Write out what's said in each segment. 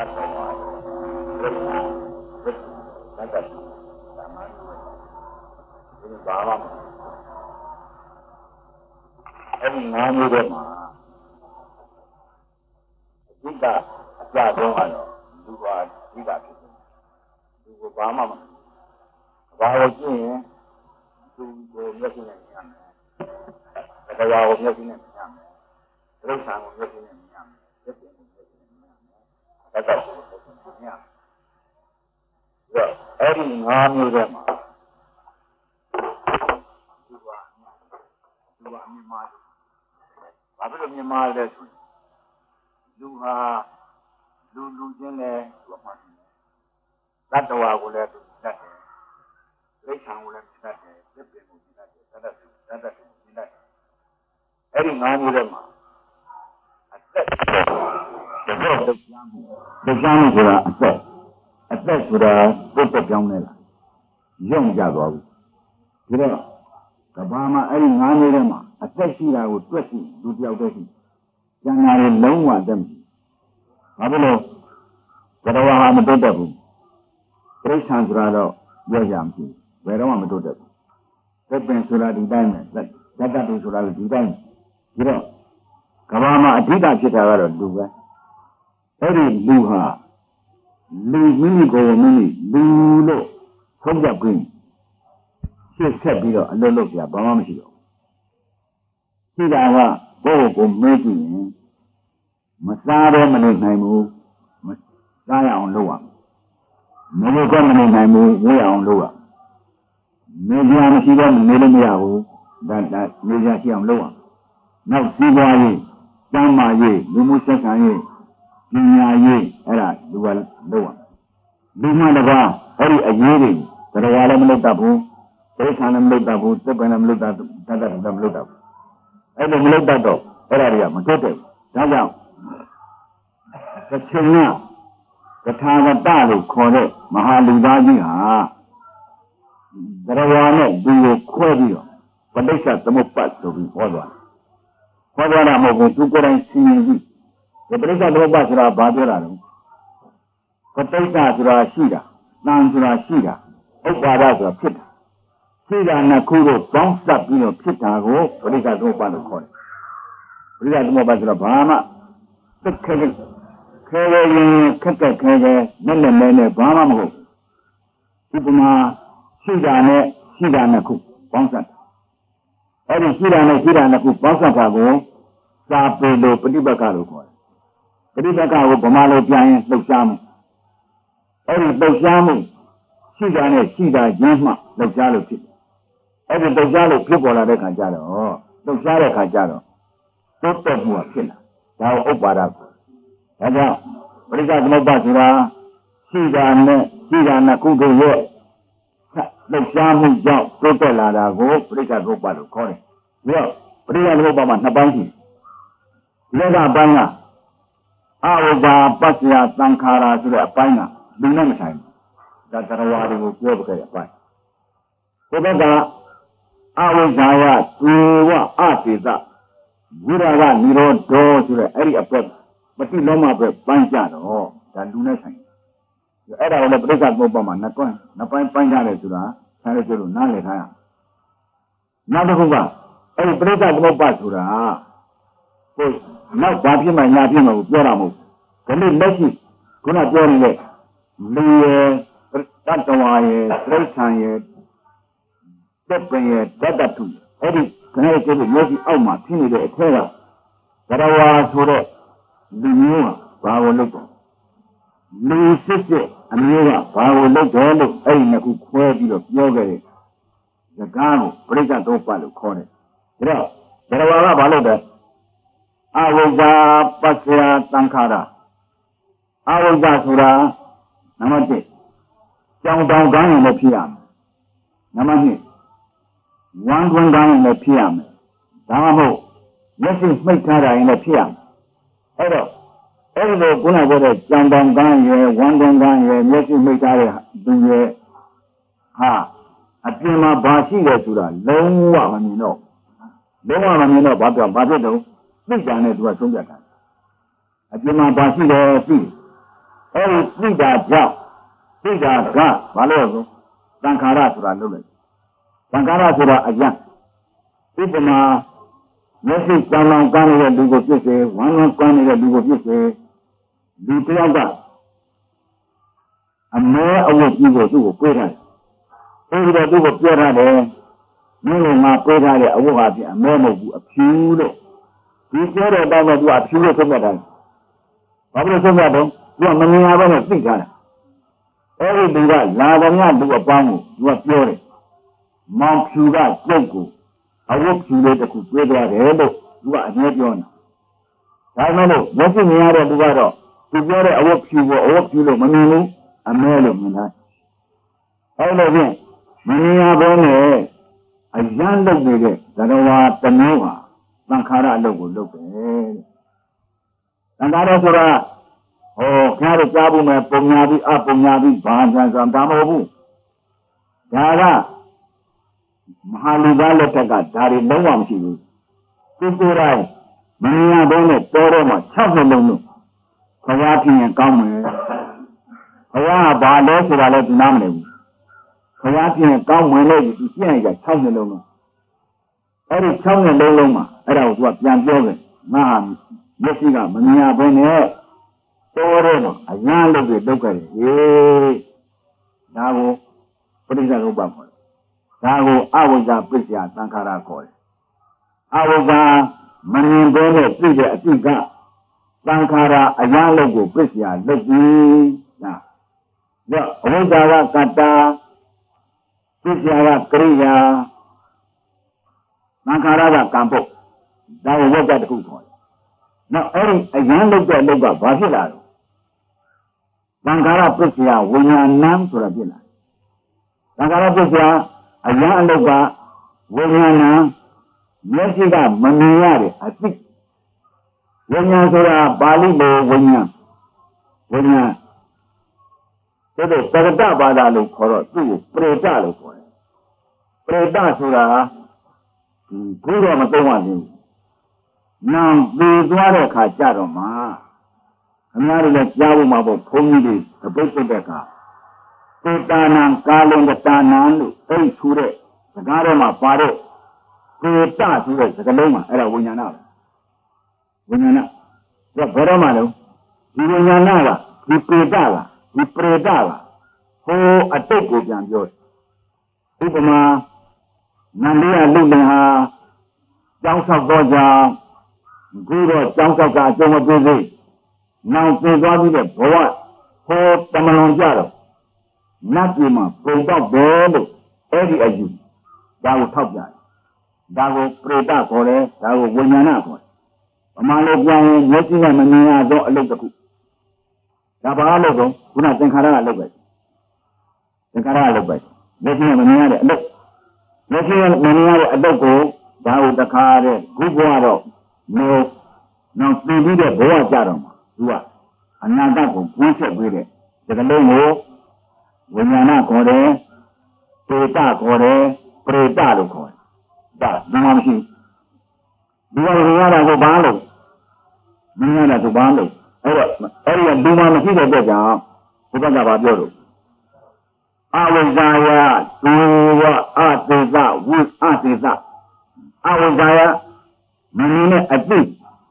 Every man with him, Giga, Jadon, you are Giga, you Obama. While again, to go making him, but I was making him young. Race I was making him young. That's what young. Well, every man with him. You are me, my. I will be my lesson. You are losing a that's the way I will let that. Later, will let that. That. Every man with them. The young will accept. Accept with a good young young Jago. You know, Kabama, every man with them. Especially I would question, do the outing. Young are alone one them. I don't know. But I am a daughter. Three times rather, your young where I am a daughter. That brings to that diamond, that is what I will do. You know, Kabama, I did that shit I do that. Every Luha, Lu Mini go Mini, Lu from the green. She said, you know, a little of your Bama. See that go making Masada Manaimu, Masaya on Loa. Never government I move, we are on Loa. Maybe I'm a Shiva, Milamiahu, that Media on Loa. Now, Siva, Jama ye, Lumusaka ye, Jinya ye, Era, Loa. Luma Lava, Eri a year, the Rayalam Lotabu, Pesanam Lotabu, Tepanam Lotabu. I don't know that dog. Area, Matote. Now, the China, the Tana Dalu, call it Mahaludaji. There are no do quadio, but they shut the most parts of the other. What I'm going to go and see the British Robasra Badirano. But they got Rashida, Nanjura Shida, Obadaza Pit. Sida Nakuro bounced up in a Chicago, but it has no one to call it. We have no better Obama. The Kerry, Kaka, Nene, Bama. Ibuma, Sida Naku, bounced up. Every Sida Naku, bounced up, Sapo, Pedibacaro. Pedibacaro, Pomalo, Giant, Loxam. Every Loxamu, Sida, Yama, Loxalo Pit. Every Dojalo people are the Cajaro, Dojalo Cajaro. Don't talk more, Killer. Now, Opara. And now, what is that? No Basura, Sida Nakugo, the Shamu Job, Total Ladago, Prika Gopalo, Corey. Well, Prika Gopama, Nabanki. Lega Banga. Aoba, Pasia, Sankara, to the Apina, the name time. That's the Rawadi will go to the Apina. Obaga. Awazaya, Uwa, Artisa, Guraga, Niro, Do, to the area prep, but you know my Panjano, or that do nothing. The era of the President Obama, Napan Panjana to the Sanaturu, Nale. Nadahuba, every President Obasura, not Batim and Yadimo, Yoramo, can you make it? Could not join it. The Tantaway, Trace. That too. Eddie, Connecticut, Yogi Alma, Timmy, the Terra. That I was for it. The new power look. Louis sister, and you power look, Eddie, who quavered of yoga. The Gano, President Opal, call it. There are Baloda. I was Pasira Sankara. I was Sura, Namate. Young down in the PM. Namani. One down in the PM. Damamo. Let's make Tara in the PM. Every Guna got a young down here, one down here, let's make Tara do ye. Ha. A Pima Bashi to the low one, you know. Low one, you know, but the Bajo, big down it was Sunday. A Pima Bashi, သိတာကြောင့်သိတာကဘာလို့လဲသံခါရဆိုတာလုပ်လိုက်သံခါရဆိုတာအယံဥပမာမျက်စိကြောင်လောင်ကန်းနေတဲ့လူကိုဖြစ်စေဝမ်းလုံးကန်းနေတဲ့လူကိုဖြစ်စေလူတစ်ယောက်ကအမဲအဝတ်ကြီးကိုသူ့ကိုပေးထားတယ်ပြီးတော့သူ့ကိုပြောထားတယ်မင်းကငါပေးထားတဲ့အဝတ်ဟာဖြင့်အမဲမဟုတ်ဘူးအဖြူလို့ဒီပြောတဲ့အတိုင်းမှာသူကအဖြူလို့ဆုံးဖြတ်တယ်ဘာလို့ဆုံးဖြတ်တော့သူကမမြင်ရဘဲနဲ့သိထားတယ်အဲ့ဒီလူကလာသမျှလူအပေါင်းကိုသူကပြောတယ်မောင်ဖြူကကျုပ်ကိုအဝတ်ဖြူလေးတစ်ခုပေးသွားတယ်လို့သူကအငြင်းပြောနေတာဒါမှမဟုတ်မျက်စိမြင်ရတဲ့သူကတော့သူပြောတဲ့အဝတ်ဖြူကိုအဝတ်ဖြူလို့မမြင်ဘူးအမဲလို့မြင်တာအဲ့လိုဖြင့်မမြင်ရဘဲနဲ့အယံလုပ်နေတဲ့သရဝါတစ်မျိုးဟာသံခါရအလုပ်ကိုလုပ်တယ်သံခါရဆိုတာခင်ဗျားတို့ကြားဖို့မယ်ပုံညာပြီးအပုံညာပြီးဘာသာဆိုတာမဟုတ်ဘူးဒါကမဟာလူသားလက်ထက်ကဒါတွေလုံးဝမရှိဘူးသူကိုယ်တိုင်မမြင်ရဘဲနဲ့တောထဲမှာ6နှစ်လုံးလို့ဘုရားဖြစ်ရင်ကောင်းမယ်ဘုရားကဘာလဲဆိုတာလည်းသူနားမလည်ဘူးဘုရားဖြစ်ရင်ကောင်းမယ်လို့သူပြည့်ရ6နှစ်လုံးလို့အဲ့ဒီ6နှစ်လုံးမှာအဲ့ဒါကိုသူကပြန်ပြောတယ်ငါဟာမျက်စိကမမြင်ရဘဲနဲ့တောထဲမှာအရန်လုပ်ပြီးလုပ်ခဲ့တယ်ဟေးဒါကိုပရိစ္ဆေဥပ္ပါခေါ်တယ်ဒါကိုအဝိဇ္ဇာပစ္စယသံခါရခေါ်တယ်အဝိဇ္ဇာမမြင်ဘဲနဲ့သိတဲ့အတိကသံခါရအရန်လုပ်ကိုပစ္စယလုပ်ပြီးဒါအဝိဇ္ဇာကကတ္တာပစ္စယကကရိယာသံခါရကကံပုတ်ဒါကိုဝတ်တတစ်ခုခေါ်တယ်နောက်အဲ့ဒီအရန်လုပ်တဲ့အလုပ်ကဘာဖြစ်လာလဲသံခါရပစ္စယဝိညာဏံဆိုတာဖြစ်လာသံခါရပစ္စယအရန်အလုပ်ကဝိညာဏံမျက်စိကမမြင်ရတဲ့အသိဝိညာဉ်ဆိုတာပါဠိလိုဝိညာဉ်ဒါတော့သက္ကတဘာသာလို့ခေါ်တော့သူ့ကိုပရိတလို့ခေါ်တယ်ပရိတဆိုတာဘုရားမသုံးပါဘူးနောင်ပြီးသွားတဲ့အခါကြတော့မှခင်ဗျားတို့လည်းကြားဖို့မှာပေါ့ဘုန်းကြီးတွေအပိတ်ပိတ်တဲ့အခါသေတာနံကာလင်္ကတာနံလို့အဲ့ထူတဲ့စကားထဲမှာပါတဲ့သေတဆိုတဲ့စကားလုံးမှာအဲ့ဒါဝိညာဏပဲဝိညာဏဒါဘယ်တော့မှလဲဒီဝိညာဏကဒီပေတကဒီပရေတကဟိုအတိတ်ကိုပြန်ပြောတယ်ဥပမာနန္ဒီယလူလင်ဟာကျောင်းဆောက်တော့ကြောင့်အခုတော့ကျောင်းဆောက်တာအကျုံးမပေးသေးနောက်ပြေသွားပြီးတဲ့ဘဝဟိုတမလွန်ကြတော့နတ်ပြည်မှာပုံတော့ဘယ်လို့အဲ့ဒီအယူဒါကိုထောက်ပြတယ်ဒါကိုပရိသခေါ်တယ်ဒါကိုဝိညာဏခေါ်တယ်ဗမာလိုပြောရင်မျက်စိနဲ့မမြင်ရတော့အလုပ်တစ်ခုဒါဘာလို့လဲခုနသင်္ခါရကလုပ်ပဲသင်္ခါရကလုပ်ပဲမျက်စိနဲ့မမြင်ရတဲ့အလုပ်မျက်စိနဲ့မမြင်ရတဲ့အလုပ်ကိုဒါကိုတခါတဲ့ခုဘဝတော့နောက်ပြည်ပြီးတဲ့ဘဝကြတော့မှာသူကအနာဂတ်ကိုပွင့်ဆက်ပေးတဲ့ဒီကလုံးကိုဝိညာဏခေါ်တယ်သေတခေါ်တယ်ပရိတလို့ခေါ်တယ်ဒါမှမရှိဒီကလူရတာကိုဘာလို့မြင်ရတာကိုဘာလို့အဲ့တော့အဲ့ဒီလူမှမရှိတဲ့အတွက်ကြောင့်ဘုရားကဘာပြောလို့အဝိဇ္ဇာယဒုဝအသေသဝိအသေသအဝိဇ္ဇာယမင်းနဲ့အတိ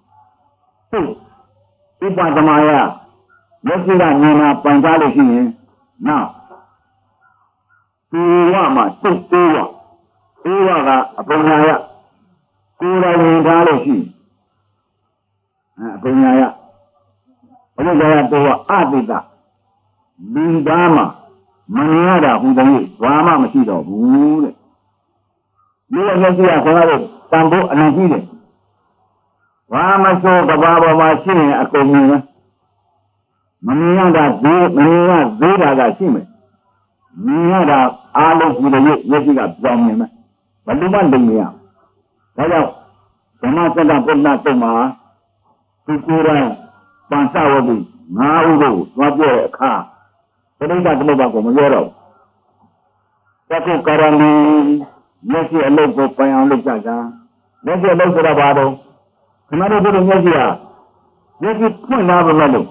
ဥပဒမယမျက်စိကမြင်တာပန်ကြလို့ရှိရင်နောက်ဒီဝမှာတုတ်သေးဝကအပုံညာယကိုယ်တိုင်မြင်ထားလို့ရှိအပုံညာယအဝိဇ္ဇာယတေဝအတိတလူသားမှာမမြင်ရတာဟူတဲ့ဘာမှမရှိတော့ဘူးတဲ့ဒီလိုမျက်စိကခေါ်ရတဲ့တန်ဖိုးအနံ့ကြီးတယ်ဘာမဆိုကဘာပေါ်မှာရှိရင်အကုန်မြင်တယ်မမြင်ရတာသေးတာကရှိမယ်မြင်ရတာအားလုံးဒီလိုမျက်စိကပြောင်းမြင်မယ်ဘယ်လိုမှလုံမရဒါကြောင့်ဓမ္မစက္ကပုဒ်နာတုံမှာသူကိုယ်တိုင်ပန်စဝတိ၅ဦးကိုသွားပြတဲ့အခါပရိသတ်သမုပ္ပါကိုမပြောတော့တက္ကုကရဏီမျက်စိအလုပ်ကိုပိုင်အောင်လုပ်ကြတာမျက်စိအလုပ်ဆိုတာဘာတော့ခဏတို့ဒီမျက်စိဖွင့်လာပါမလို့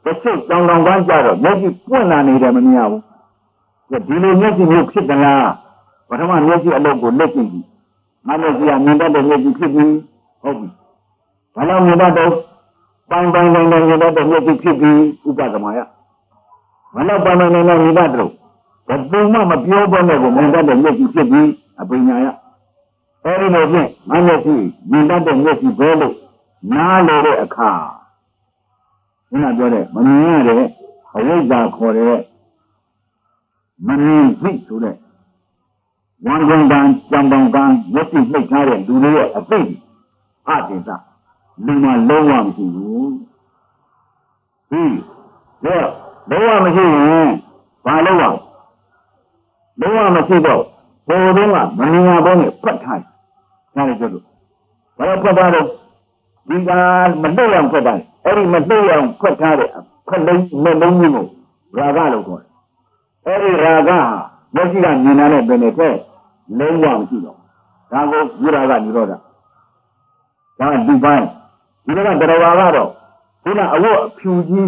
chút trong lòng quan gia rồi nhất gì quân là này để mà nhau cái đi lên nhất gì nhiềuဖြစ်là và thằng anh nhất gì ở đâu cũng lấy cái gì mà nhất gì anh ta để nhất gìဖြစ်gì không và lâu người ta đâu bang người ta để nhất gìဖြစ်gì upa cái mà và lâu bang người ta đâu cái đúng mà biểu bên này của người ta để nhất gìဖြစ်gì ở bên nhàအဲ့ဒီလိုဖြင့်မမျက်စိမြင်တတ်တဲ့မျက်စိပဲလို့နားလေတဲ့အခါခုနပြောတဲ့မမြင်ရတဲ့အဝိဇ္ဇာခေါ်တဲ့မမြင်သိဆိုတဲ့ဝမ်းကွန်ကံကြံပောင်ကံမျက်စိနှိပ်ထားတဲ့လူတွေရဲ့အသိအတေသလူမှလုံးဝမရှိဘူးဒီလုံးဝမရှိရင်ဘာလို့လုံးဝမရှိတော့ဘယ်လိုမှမမြင်ရဘဲနဲ့ဖတ်ထားနားလေကြလို့ဘာလို့ဖတ်တာလဲဒီကမတွေ့အောင်ဖတ်တာအဲ့ဒီမတွေ့အောင်ဖတ်ထားတဲ့ဖတ်လုံးမျိုးကိုရာဂလို့ခေါ်တယ်အဲ့ဒီရာဂဟာမျက်စိကမြင်တာနဲ့ပင်တဲ့လုံးဝမရှိတော့ဒါကိုဝိရာဂនិရောဓဒါဒီပိုင်းဒီကတရားကတော့ခုနအဝတ်အဖြူကြီး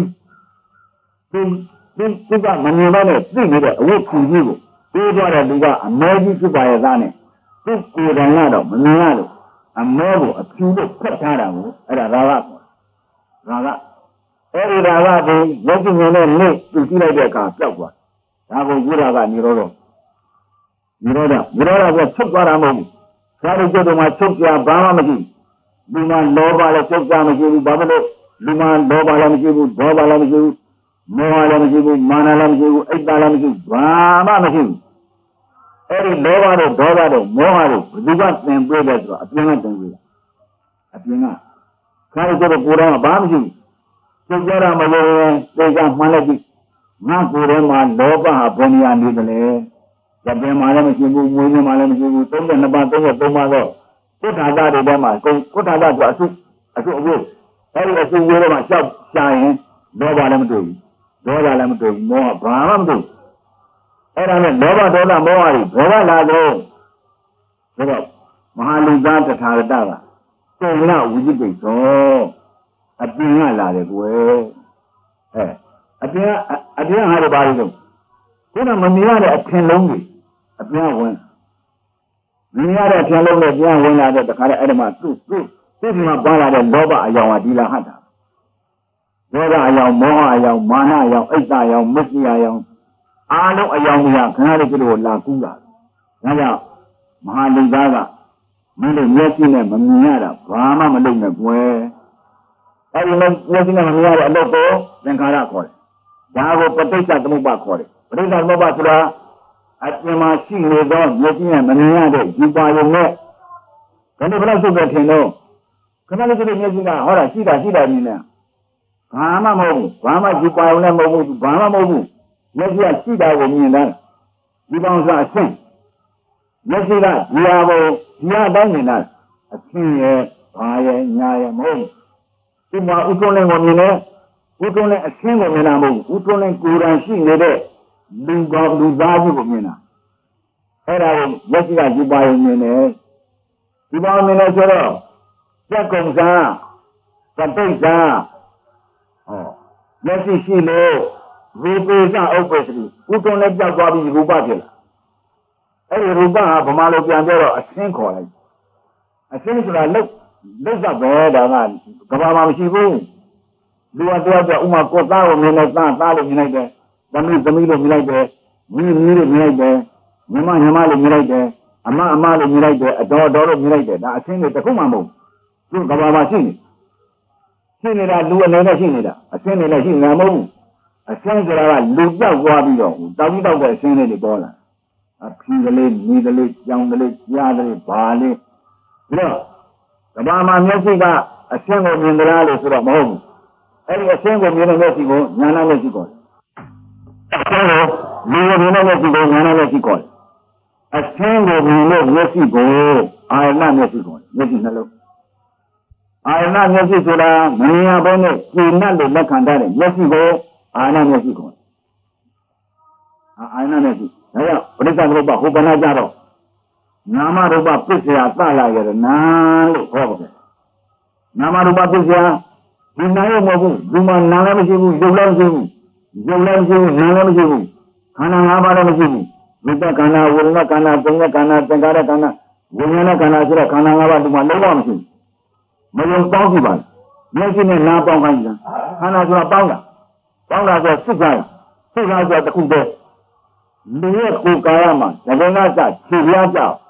ဒီကမမြင်ဘဲနဲ့သိနေတဲ့အဝတ်ဖြူကြီးကိုပြီးတော့တဲ့လူကအမဲကြီးဖြစ်ပါရဲ့သားနဲ့သူ့ကိုယ်တိုင်ကတော့မမြင်ရလို့အမဲကိုအဖြူလို့ဖက်ထားတာကိုအဲ့ဒါရာဂခေါ်ရာဂအဲ့ဒီရာဂကိုလက်ကျင်နေတဲ့နေ့သူကြည့်လိုက်တဲ့အခါပျောက်သွားဒါကိုဝိရာဂនិရောဓကချုပ်သွားတာမဟုတ်ဘူးဒါတို့ကျတော့မှချုပ်ကြဘာမှမရှိလူမှလောဘလည်းချုပ်ကြမရှိဘူးဘာဖြစ်လို့လူမှလောဘလည်းမရှိဘူးဒေါသလည်းမရှိဘူးမောဟလည်းမရှိဘူးမာနလည်းမရှိဘူးအိတ်တလည်းမရှိဘူးဘာမှမရှိဘူးအဲ့ဒီလောဘတို့ဒေါသတို့မောဟတို့ဘယ်သူကသင်ပေးလဲဆိုတော့အပြင်ကသင်ပေးတာအပြင်ကခါရကျတော့ကိုယ်တော်ကဘာမှမရှိဘူးသိကြတာမလို့သိကြမှန်းလိုက်ပြီငါကိုယ်ထဲမှာလောဘဟာဘယ်နေရာနေသလဲရပင်မှာလည်းမရှိဘူးမွေးနေမှာလည်းမရှိဘူး32ပါး33ပါးတော့ကုဋ္ဌာသတွေထဲမှာကုဋ္ဌာသဆိုအစုအဝိအဲ့ဒီအစုဝိထဲမှာရှောက်ရှာရင်လောဘလည်းမတွေ့ဘူးဒေါသလည်းမတွေ့ဘူးမောဟဘာမှမတွေ့ဘူးအဲ့ဒါနဲ့လောဘဒေါသမောဟတွေဘယ်ကလာတော့ဆိုတော့မဟာလူသားတထာဂတကတုံလဝိจิต္တိသောအပြင်ကလာတယ်ကွယ်အပြင်ဟာတော့ဘာလို့ခုနမမြင်ရတဲ့အထင်လုံးတွေအပြင်ဝင်မြင်ရတဲ့အထင်လုံးတွေပြန်ဝင်လာတဲ့တခါတည်းအဲ့ဒီမှာသူ့ဒီမှာပါလာတဲ့လောဘအယောင်ဟာဒီလာဟတ်တာဒေါသအယောင်မောဟအယောင်မာနအယောင်အိတ်တအယောင်မစ္စည်းအယောင်အားလုံးအယောင်တွေကခဏလေးကျတော့လာကူးတာဒါကြောင့်မဟာလူသားကမင်းတို့မျက်စိနဲ့မမြင်ရတာဘာမှမလုပ်နဲ့ကွယ်အဲဒီမျက်စိနဲ့မမြင်ရတဲ့အလုပ်ကိုသင်္ခါရခေါ်တယ်ဒါကိုပဋိစ္စသမုပ္ပါခေါ်တယ်ပဋိစ္စသမုပ္ပါဆိုတာအပြင်မှာရှိနေသောမျက်စိနဲ့မမြင်ရတဲ့ယူပါယုံနဲ့ဘယ်လိုဘယ်လောက်စုပ်ပဲထင်တော့ခဏလေးကျတော့မျက်စိကဟောတာရှိတာမြင်နေဘာမှမဟုတ်ဘူးဘာမှယူပါယုံနဲ့မဟုတ်ဘူးဘာမှမဟုတ်ဘူးမျက်စိကရှိတာကိုမြင်တယ်ဒီပေါင်းစားအရှင်းမျက်စိကဒီဟာကိုဒီဟာတိုင်းမြင်တာအရှင်းရဲ့ဘာရဲ့ညာရဲ့မဟုတ်ဘူးဒီမှာဥထုံးလည်းကိုမြင်တယ်ဥထုံးလည်းအရှင်းကိုမြင်တာမဟုတ်ဘူးဥထုံးလည်းကိုယ်တိုင်ရှိနေတဲ့လူသားကြီးကိုမြင်တာအဲ့ဒါကိုမျက်စိကယူပါယုံမြင်တယ်ဒီပေါင်းမြင်တယ်ဆိုတော့စက်ကုံစားပဋိစ္စမျက်စိရှိလို့ရူပေစဥပ္ပစ္စတိဥထုံးလည်းကြောက်သွားပြီးရူပဖြစ်လာအဲ့ဒီရူပဟာဗမာလိုပြန်ပြောတော့အရှင်းခေါ်လိုက်အရှင်းဆိုတာလုတ်သက်ပဲဒါကဘာမှမရှိဘူးလူအတော့ဥမာကိုသားကိုမြင်လိုက်သားလို့မြင်လိုက်တယ်သမီးလို့မြင်လိုက်တယ်မီးလို့မြင်လိုက်တယ်ညီမလို့မြင်လိုက်တယ်အမလို့မြင်လိုက်တယ်အတော်လို့မြင်လိုက်တယ်ဒါအရှင်းတွေတစ်ခုမှမဟုတ်သူကဘာမှရှိနေတာလူအနေနဲ့ရှိနေတာအရှင်းတွေလည်းရှိနေတာမဟုတ်ဘူးအရှင်းဆိုတာကလူကြောက်သွားပြီးတော့တောက်တဲ့အရှင်းလေးတွေပေါ်လာအဖြူကလေးမိကလေးကြောင်ကလေးကြားကလေးဘာလေးပြီးတော့ကဘာမှမျက်စိကအရှင်းကိုမြင်ကြလားလို့ဆိုတော့မဟုတ်ဘူးအဲ့ဒီအရှင်းကိုမြင်တဲ့မျက်စိကိုညာနာမျက်စိခေါ်တယ်အရှင်းကိုမြင်တဲ့မျက်စိကိုညာနာမျက်စိခေါ်တယ်အရှင်းကိုမြင်တဲ့မျက်စိကိုအာရဏမျက်စိခေါ်တယ်မျက်စိနှလုံးအာရဏမျက်စိဆိုတာမမြင်ရဘဲနဲ့ကျဉ်းတ်လို့လက်ခံထားတဲ့မျက်စိကိုအာရဏမျက်စိခေါ်တယ်အာရဏမျက်စိဒါကြောင့်ပရိစ္ဆေသမုပ္ပါဟောပနာကြတော့နာမရူပပစ္စယသလာရနာလို့ဟောပါတယ်နာမရူပပစ္စယဒီနာရမဟုတ်ဘူးဒီမှာနာလည်းမရှိဘူးရုပ်လည်းမရှိဘူးရုပ်လည်းမရှိဘူးနာလည်းမရှိဘူးခန္ဓာ၅ပါးလည်းမရှိဘူးဝိတ္တခန္ဓာဝေဒနာခန္ဓာသင်္ခါခန္ဓာသင်္ခါရခန္ဓာဝိညာဉ်ခန္ဓာဆိုတဲ့ခန္ဓာ၅ပါးဒီမှာလုံးဝမရှိဘူးမယုံပေါင်းကြည့်ပါလားမျက်စိနဲ့နားပေါင်းခိုင်းကြခန္ဓာဆိုတာပေါင်းတာဆိုစစ်ကြရစစ်ကြဆိုတခုတည်းလူရဲ့ကိုယ်ကာယမှာဇဂနာစခြေပြားကြောက်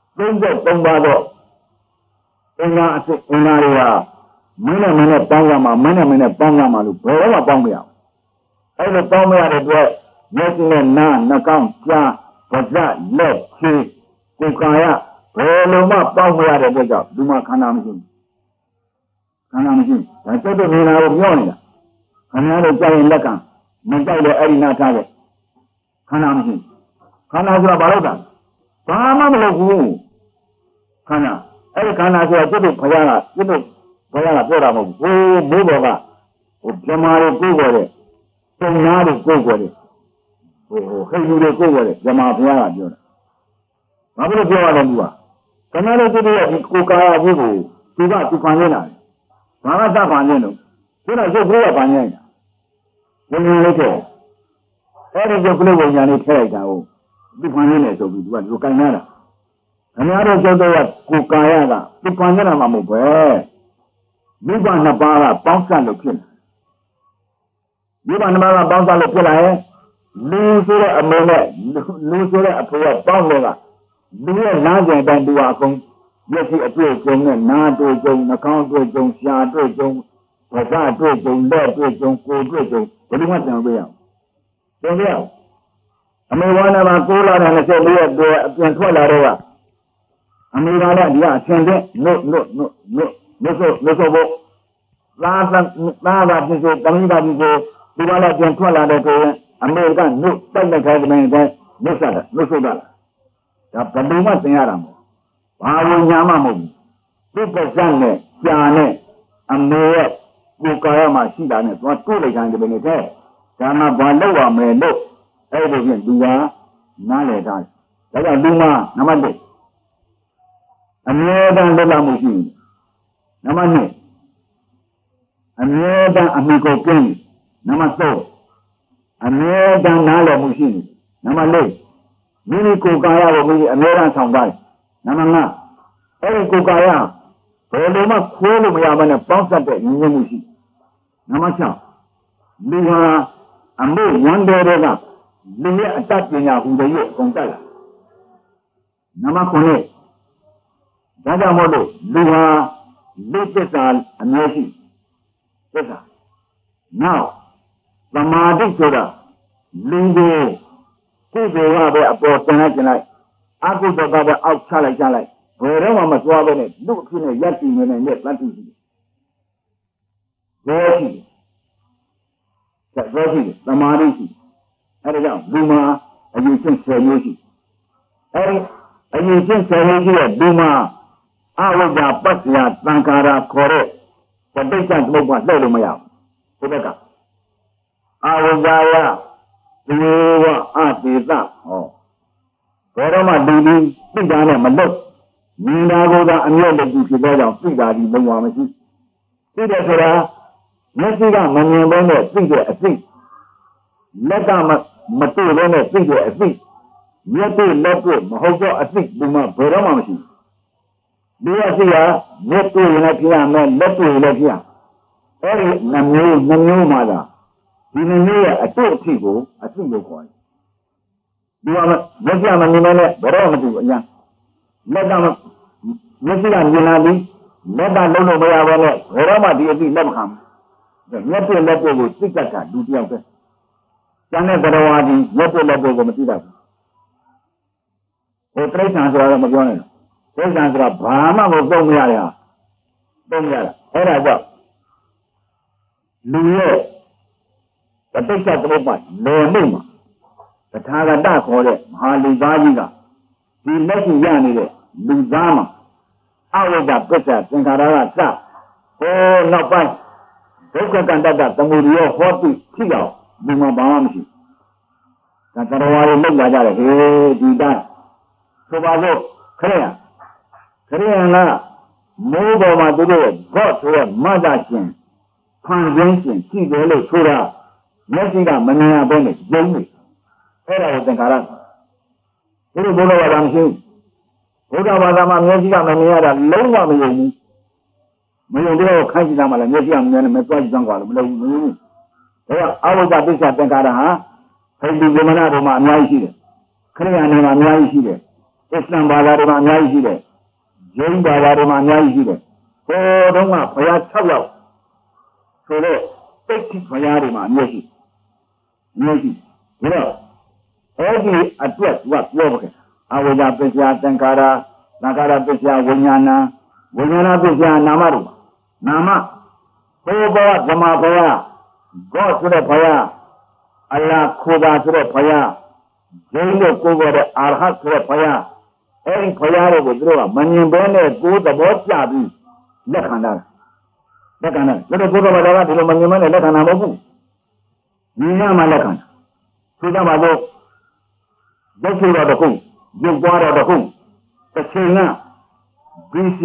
33ပါးတော့အင်္ဂါအစစ်အင်္ဂါတွေကမင်းနဲ့ပေါင်းရမှာမင်းနဲ့ပေါင်းရမှာလို့ဘယ်တော့မှပေါင်းမရဘူးအဲ့လိုပေါင်းမရတဲ့အတွက်မျက်စိနဲ့နားနှာခေါင်းကြားပါးစပ်လက်ခြေကိုယ်ကာယဘယ်လိုမှပေါင်းမရတဲ့အတွက်ကြောင့်ဒီမှာခန္ဓာမရှိဘူးခန္ဓာမရှိဘူးဒါစိတ်တို့မြင်တာကိုပြောနေတာခန္ဓာတို့ကြောက်ရင်လက်ကမကြောက်တဲ့အဲ့ဒီနာထားတဲ့ခန္ဓာမရှိဘူးခန္ဓာဆိုတာဘာလို့လဲဘာမှမလုပ်ဘူးခန္ဓာအဲ့ဒီခန္ဓာဆိုတာစိတ်တို့ဘုရားကပြောတာမဟုတ်ဘူးဘိုးဘောကဓမ္မတွေကိုကိုယ်ကိုယ်တဲ့သုံးနာတွေကိုကိုယ်တဲ့ခိယူတွေကိုကိုယ်တဲ့ဓမ္မဘုရားကပြောတာဘာလို့ပြောရလဲသူကခန္ဓာတို့စိတ်ရဲ့ကိုယ်ကာယကြီးကိုသူကခံနေတာဘာကသတ်ခံနေလို့သူကရုပ်ကလေးကခံနေတာဝိညာဉ်လေးတဲ့အဲ့ဒီရုပ်ကလေးဝိညာဉ်လေးထည့်လိုက်တာကိုသူခံနေတယ်ဆိုပြီးသူကလူကန်နေတာခင်ဗျားတို့ကျုပ်တို့ကကိုယ်ကာယကသူခံနေတာမှမဟုတ်ပဲမိဘနှစ်ပါးကပေါင်းစပ်လို့ဖြစ်တယ်မိဘနှစ်ပါးကပေါင်းစပ်လို့ဖြစ်လာရင်လူဆိုတဲ့အမေနဲ့လူဆိုတဲ့အဖေကပေါင်းလို့ကလူရဲ့နားကျင်တဲ့သူဟာအကုန်မျက်စိအတွေ့အကြုံနဲ့နားတွေ့ကြုံနှာခေါင်းတွေ့ကြုံရှားတွေ့ကြုံပါးစပ်တွေ့ကြုံလက်တွေ့ကြုံကိုယ်တွေ့ကြုံဘယ်လိုမှပြန်ပေးရအောင်ပြန်ပေးရအောင်အမေဝါနာမှာ9လနဲ့24ရက်တည်းအပြင်ထွက်လာတော့ကအမေကလည်းဒီကအရှင်တဲ့နုဆိုဖို့သာသာဖြစ်စေတမိတာဖြစ်စေဒီကလည်းပြန်ထွက်လာတဲ့ဆိုရင်အမေကနုတိုက်လိုက်ခိုင်းတဲ့နုဆိုတာဒါဘယ်လိုမှသင်ရတာမဟုတ်ဘာလို့ညာမှမဟုတ်ဘူးသူ့ပတ်စံနဲ့ကြာနဲ့အမေရဲ့ကိုယ်ကာယမှာရှိတာနဲ့သွားတွေ့လိုက်တဲ့ဘယ်နဲ့တဲ့ဒါမှဘာလုပ်ရမလဲလို့အဲ့ဒီဖြင့်သူကနားလည်တာဒါကြောင့်လူမနံပါတ်1အမြဲတမ်းလွတ်လပ်မှုရှိတယ်နံပါတ်2အမြဲတမ်းအမိကိုကျင်းနံပါတ်3အမြဲတမ်းနားလည်မှုရှိတယ်နံပါတ်4မိမိကိုယ်ကာယကိုမိမိအမြဲတမ်းဆောင်ပါနံပါတ်5အဲ့ဒီကိုယ်ကာယဘယ်လိုမှခွဲလို့မရဘဲနဲ့ပေါင်းစပ်တဲ့ဉာဏ်မှုရှိနံပါတ်6လူဟာအမှုဝန္တေတွေကလူရဲ့အတတ်ပညာဟူတဲ့ရဲ့အကုန်တက်လာနံပါတ်9ဒါကြောင့်မို့လို့လူဟာလူသစ္စာအများရှိသစ္စာနောက်သမာဓိဆိုတာလူကိုကိုယ်ကိုယ်ကပဲအပေါ်တင်လိုက်အကုသိုလ်ကပဲအောက်ချလိုက်ဘယ်တော့မှမသွားဘဲနဲ့လူအဖြစ်နဲ့ယက်တည်နေတဲ့တတ်သိရှိတယ်ဘယ်ရှိသမာဓိရှိအဲဒါကြောင့်လူမှာအယူချင်း10မျိုးရှိအဲဒီအယူချင်း10မျိုးရှိတဲ့လူမှာအဝိဇ္ဇာပစ္စယသံဃာရခေါ်တဲ့ပဋိစ္စသမုပ္ပါလှည့်လို့မရဘူးဒီဘက်ကအဝိဇ္ဇာယဒီဝအတေတဟောဘယ်တော့မှလူဒီသိတာနဲ့မလွတ်မြင်တာကိုသာအမြဲတည်းဖြစ်သောကြောင့်သိတာဒီလုံးဝမရှိသိတယ်ဆိုတာမျက်စိကမမြင်ဘဲနဲ့သိတဲ့အသိလက်ကမတွေ့ဘဲနဲ့သိတဲ့အသိမျက်တွေ့လက်တွေ့မဟုတ်တော့အသိဒီမှာဘယ်တော့မှမရှိဘူးဒီအသိကမျက်တွေ့လည်းဖြစ်ရမယ်လက်တွေ့လည်းဖြစ်ရအဲ့ဒီနှမျိုးမှသာဒီနှမျိုးရဲ့အတွေ့အထိကိုအသိလို့ခေါ်တယ်ဒီမှာမျက်စိကမမြင်ဘဲနဲ့ဘယ်တော့မှမသိဘူးအညာလက်ကမျက်စိကမြင်လာပြီးလက်ကလုံးလို့မရဘဲနဲ့ဘယ်တော့မှဒီအသိလက်မခံဘူးမျက်တွေ့လက်တွေ့ကိုသိတတ်တာလူတယောက်ပဲကျန်တဲ့ဘဝဒီမျက်တွေ့လက်တွေ့ကိုမသိတတ်ဘူးတိရစ္ဆာန်ဆိုတာတော့မပြောနဲ့တိရစ္ဆာန်ဆိုတာဘာမှမသုံးမရတဲ့ဟာသုံးရတာအဲ့ဒါကြောင့်လူရဲ့ပဋိစ္စသမုပ္ပါလေမှုမှာတထာဂတခေါ်တဲ့မဟာလူသားကြီးကဒီလက်ရှိရနေတဲ့လူသားမှာအဝိဇ္ဇာပစ္စယသင်္ခါရကစနောက်ပိုင်းဒုက္ခကန္တတသမုဒိယဟောတိဖြစ်အောင်ဒီမှာဘာမှမရှိဒါတရားဝါတွေလောက်လာကြတယ်ဟေးဒီတိုင်းဆိုပါစို့ခရယံကမိုးပေါ်မှာသူတို့ဘော့ဆိုရမတ်တာရှင်ဖန်ဆင်းရှင်ရှိတယ်လို့ဆိုတာမျက်စိကမမြင်ရဘဲနဲ့ယုံနေအဲ့ဒါကိုသင်္ခါရဘုရားဘုရားဘာသာမရှိဘုရားဘာသာမှာမျက်စိကမမြင်ရတာလုံးဝမယုံဘူးမယုံတော့ခိုင်းကြည့်တာမှလည်းမျက်စိကမြင်တယ်မတွက်ကြည့်ကြွားလို့မလုပ်ဘူးဒါကအဝိဇ္ဇပစ္စယသင်္ခါရဟာဟိန္ဒူဗေမနာတို့မှာအများကြီးရှိတယ်ခရစ်ယာန်တွေမှာအများကြီးရှိတယ်အစ္စလမ်ဘာသာတွေမှာအများကြီးရှိတယ်ဂျိန်းဘာသာတွေမှာအများကြီးရှိတယ်ဟိုတုန်းကဘုရား6ယောက်ဆိုတော့တိတ်တိဘုရားတွေမှာအများကြီးဒါတော့အဲ့ဒီအတွက်ကပြောပါခဲ့အဝိဇ္ဇပစ္စယသင်္ခါရသင်္ခါရပစ္စယဝိညာဏပစ္စယနာမတို့နာမဘုရားဗမာဘုရားGod ဆိုတဲ့ဘုရားအလ္လာဟ်ခူဒါဆိုတဲ့ဘုရားဂျိန်းတို့ကိုယ်ပေါ်တဲ့အာရဟတ်ဆိုတဲ့ဘုရားအဲ့ဒီဘုရားတွေကိုသူတို့ကမမြင်ဘဲနဲ့ကိုယ်သဘောကျပြီးလက်ခံတာလက်ခံတယ်ဘုရားဘာသာကဒီလိုမမြင်မနဲ့လက်ခံတာမဟုတ်ဘူးညီမမှလက်ခံတာဆိုကြပါစို့ရုပ်ရှိတော်တစ်ခုရုပ်ပွားတော်တစ်ခုတစ်ချိန်က BC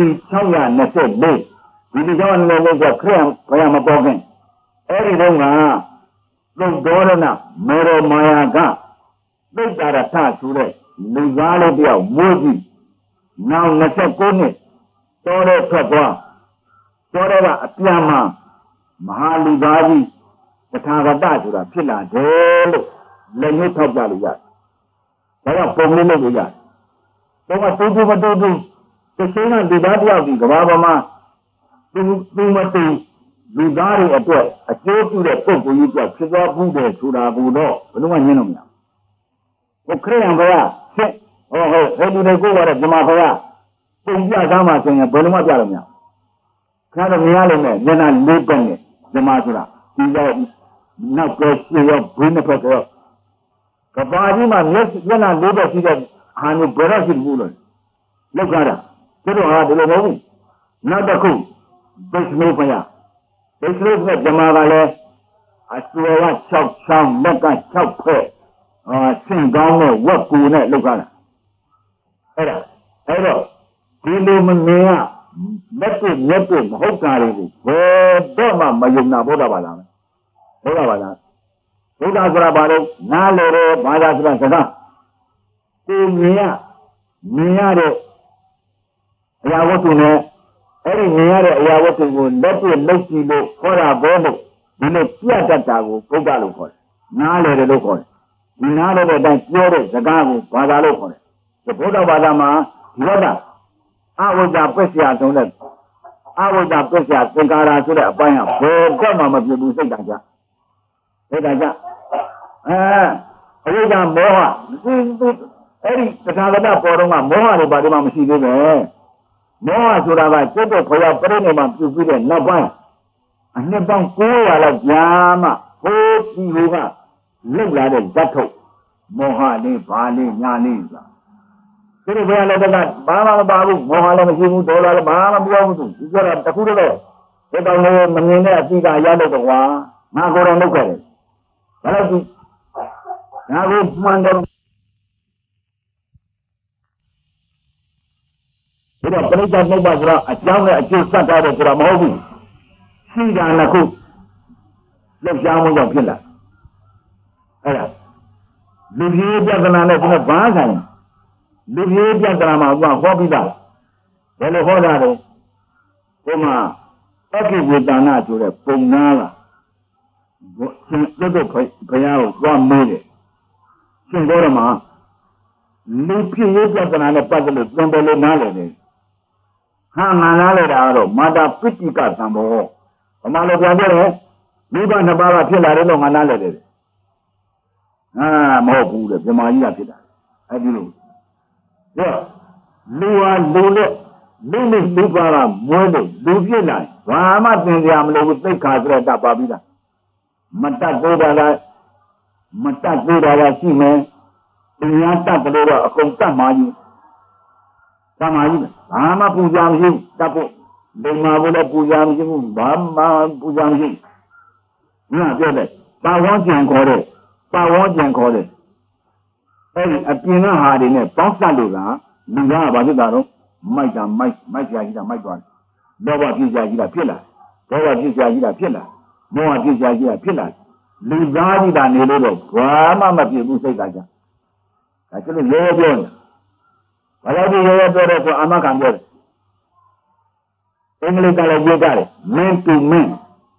624ဒီဒီကြောင့်လည်းလို့ဆိုခရစ်ယာန်ဘုရားမပေါ်ခင်အဲ့ဒီတုန်းကသုတ်တော်ရဏမေရမာယာကသိတ္တရထဆိုတဲ့လူသားလေးတယောက်မွေးပြီးနောက်29နှစ်တော်တဲ့ထွက်သွားတော်တဲ့ကအပြန်မှာမဟာလူသားကြီးတထာဂတဆိုတာဖြစ်လာတယ်လို့လည်းညှိထောက်ကြလို့ရတယ်ဒါကပုံလေးလုပ်လို့ရတယ်တော့ကတူတူမတူတူတစ်ချိန်ကလူသားတယောက်ဒီကဘာပေါ်မှာသူမတူလူသားတွေအတွက်အကျိုးပြုတဲ့ပုံကိုကြီးပြောဖြစ်သွားဘူးတဲ့ဆိုတာကတော့ဘယ်လိုမှညင်းလို့မရဘူးခရစ်ယာန်ဘုရားဖြစ်ဟိန္ဒူတွေကိုကတော့ဇမဘုရားပုံပြသားမှဆိုရင်ဘယ်လိုမှပြလို့မရဘူးခါတော့မြင်ရလိမ့်မယ်မျက်နှာလေးပတ်နဲ့ဇမဆိုတာဒီတော့နောက်ကရှေ့ရောဘင်းတစ်ဖက်ရောကဘာကြီးမှာမျက်နှာလေးပတ်ရှိတဲ့ဟာမျိုးဘယ်တော့ရှိဘူးလို့လောက်ကြတာသူတို့ဟာဒီလိုမဟုတ်ဘူးနောက်တစ်ခုဘိသမေဘုရားဘိသမေကဇမကလည်းအစွဲက6ချောင်းလက်က6ဖက်ဆင့်ကောင်းနဲ့ဝက်ကူနဲ့လောက်ကြတာအဲ့တော့ဒီလိုမမြင်ရလက်တွေ့မဟုတ်တာတွေကိုဘယ်တော့မှမယုံတာဘုရားဘာသာဘုရားဆိုတာဘာလို့နားလေတော့ဘာသာဆိုတာစကားကိုမြင်ရတဲ့အရာဝတ္ထုနဲ့အဲ့ဒီမြင်ရတဲ့အရာဝတ္ထုကိုလက်တွေ့လုပ်ကြည့်လို့ခေါ်တာဘောလို့ဒီလိုပြတ်တတ်တာကိုဘုရားလို့ခေါ်တယ်နားလေတယ်လို့ခေါ်တယ်ဒီနားလေတဲ့အတိုင်းပြောတဲ့စကားကိုဘာသာလို့ခေါ်တယ်ဘုရားဘာသာမှာဒီဘကအဝိဇ္ဇပစ္စယဆုံးတဲ့အဝိဇ္ဇပစ္စယသင်္ခါရဆိုတဲ့အပိုင်းကဘယ်တော့မှမပြဘူးစိတ်တကြအဝိဇ္ဇမောဟအဲ့ဒီသက္ကတာပေါ်တော့ကမောဟတွေဘာတွေမှမရှိသေးပဲမောဟဆိုတာကစိတ်တော့ခေါ်ရပြိနေမှပြုပြီးတဲ့နောက်ပိုင်းအနှစ်ပေါင်း900လောက်ကြာမှဘိုးကြီးကလောက်လာတဲ့ဓာတ်ထုတ်မောဟလေးဘာလေးညာလေးဆိုတာဒီလိုဘယ်လည်းကဘာမှမပါဘူးမောဟလည်းမရှိဘူးဒေါ်လာလည်းဘာမှမပြောဘူးသူပြောတာတခုတည်းတော့ဒီတောင်လေးမမြင်တဲ့အသိကရလို့တော့ကွာငါကိုယ်တိုင်လုပ်ခဲ့တယ်ဘာလို့သူငါကိုမှန်တယ်ဒီတော့ပရိစ္ဆေသမုပ္ပါဆိုတာအကြောင်းနဲ့အကျိုးစပ်ထားတယ်ဆိုတာမဟုတ်ဘူးရှိတာနှစ်ခုလောက်ရှားမှုကြောင့်ဖြစ်လာအဲ့ဒါလူကြီးပြဿနာနဲ့ဒီကဘာဆိုင်လူကြီးပြဿနာမှာဟောပြီးသားဘယ်လိုဟောတာလဲဟိုမှာအကိဝေဒနာဆိုတဲ့ပုံနာကတို့ဘုရားကိုသွားမေးတယ်ရှင်တော်ရမှာလူဖြစ်ရေးပြဿနာနဲ့ပတ်သက်လို့သင်တယ်လို့နားလည်တယ်ဟာငါနားလည်တာကတော့မာတာပိဋိကသံဘောဘာမှလည်းပြန်ပြောတယ်မိဘနှစ်ပါးကဖြစ်လာတယ်လို့ငါနားလည်တယ်မဟုတ်ဘူးတဲ့မြမကြီးကဖြစ်တာအဲ့ဒီလိုလူဟာလူနဲ့လူပါကမွေးလို့လူဖြစ်လာဘာမှသင်ကြမလို့သိက္ခာဆိုတဲ့တပ်ပါပြီးသားမတတ်သေးတာလားရှိမယ်ပညာတတ်တယ်တော့အကုန်တတ်မှာကြီးဘာမှပူဇာမရှိတတ်ဖို့လိမ္မာဖို့လည်းပူဇာမရှိဘူးဘာမှပူဇာမရှိငါပြောတယ်ပါဝန်းကျင်ခေါ်တယ်အဲ့ဒီအပြင်ကဟာတွေနဲ့ပေါင်းစပ်လို့ကလူကဘာဖြစ်တာတော့မိုက်ဆရာကြီးတာမိုက်သွားတယ်လောဘပြည့်စရာကြီးတာဖြစ်လာဒေါသပြည့်စရာကြီးတာဖြစ်လာဘောအပြစ်ကြကြီးဖြစ်လာလူသားကြီးတာနေလို့တော့ဘာမှမဖြစ်ဘူးစိတ်ကကြဒါကျလို့ရဲပြောနေဘာလို့ဒီရဲပြောတော့ဆိုအာမခံပြောတယ်အင်္ဂလိပ်ကလည်းပြောကြတယ် man to man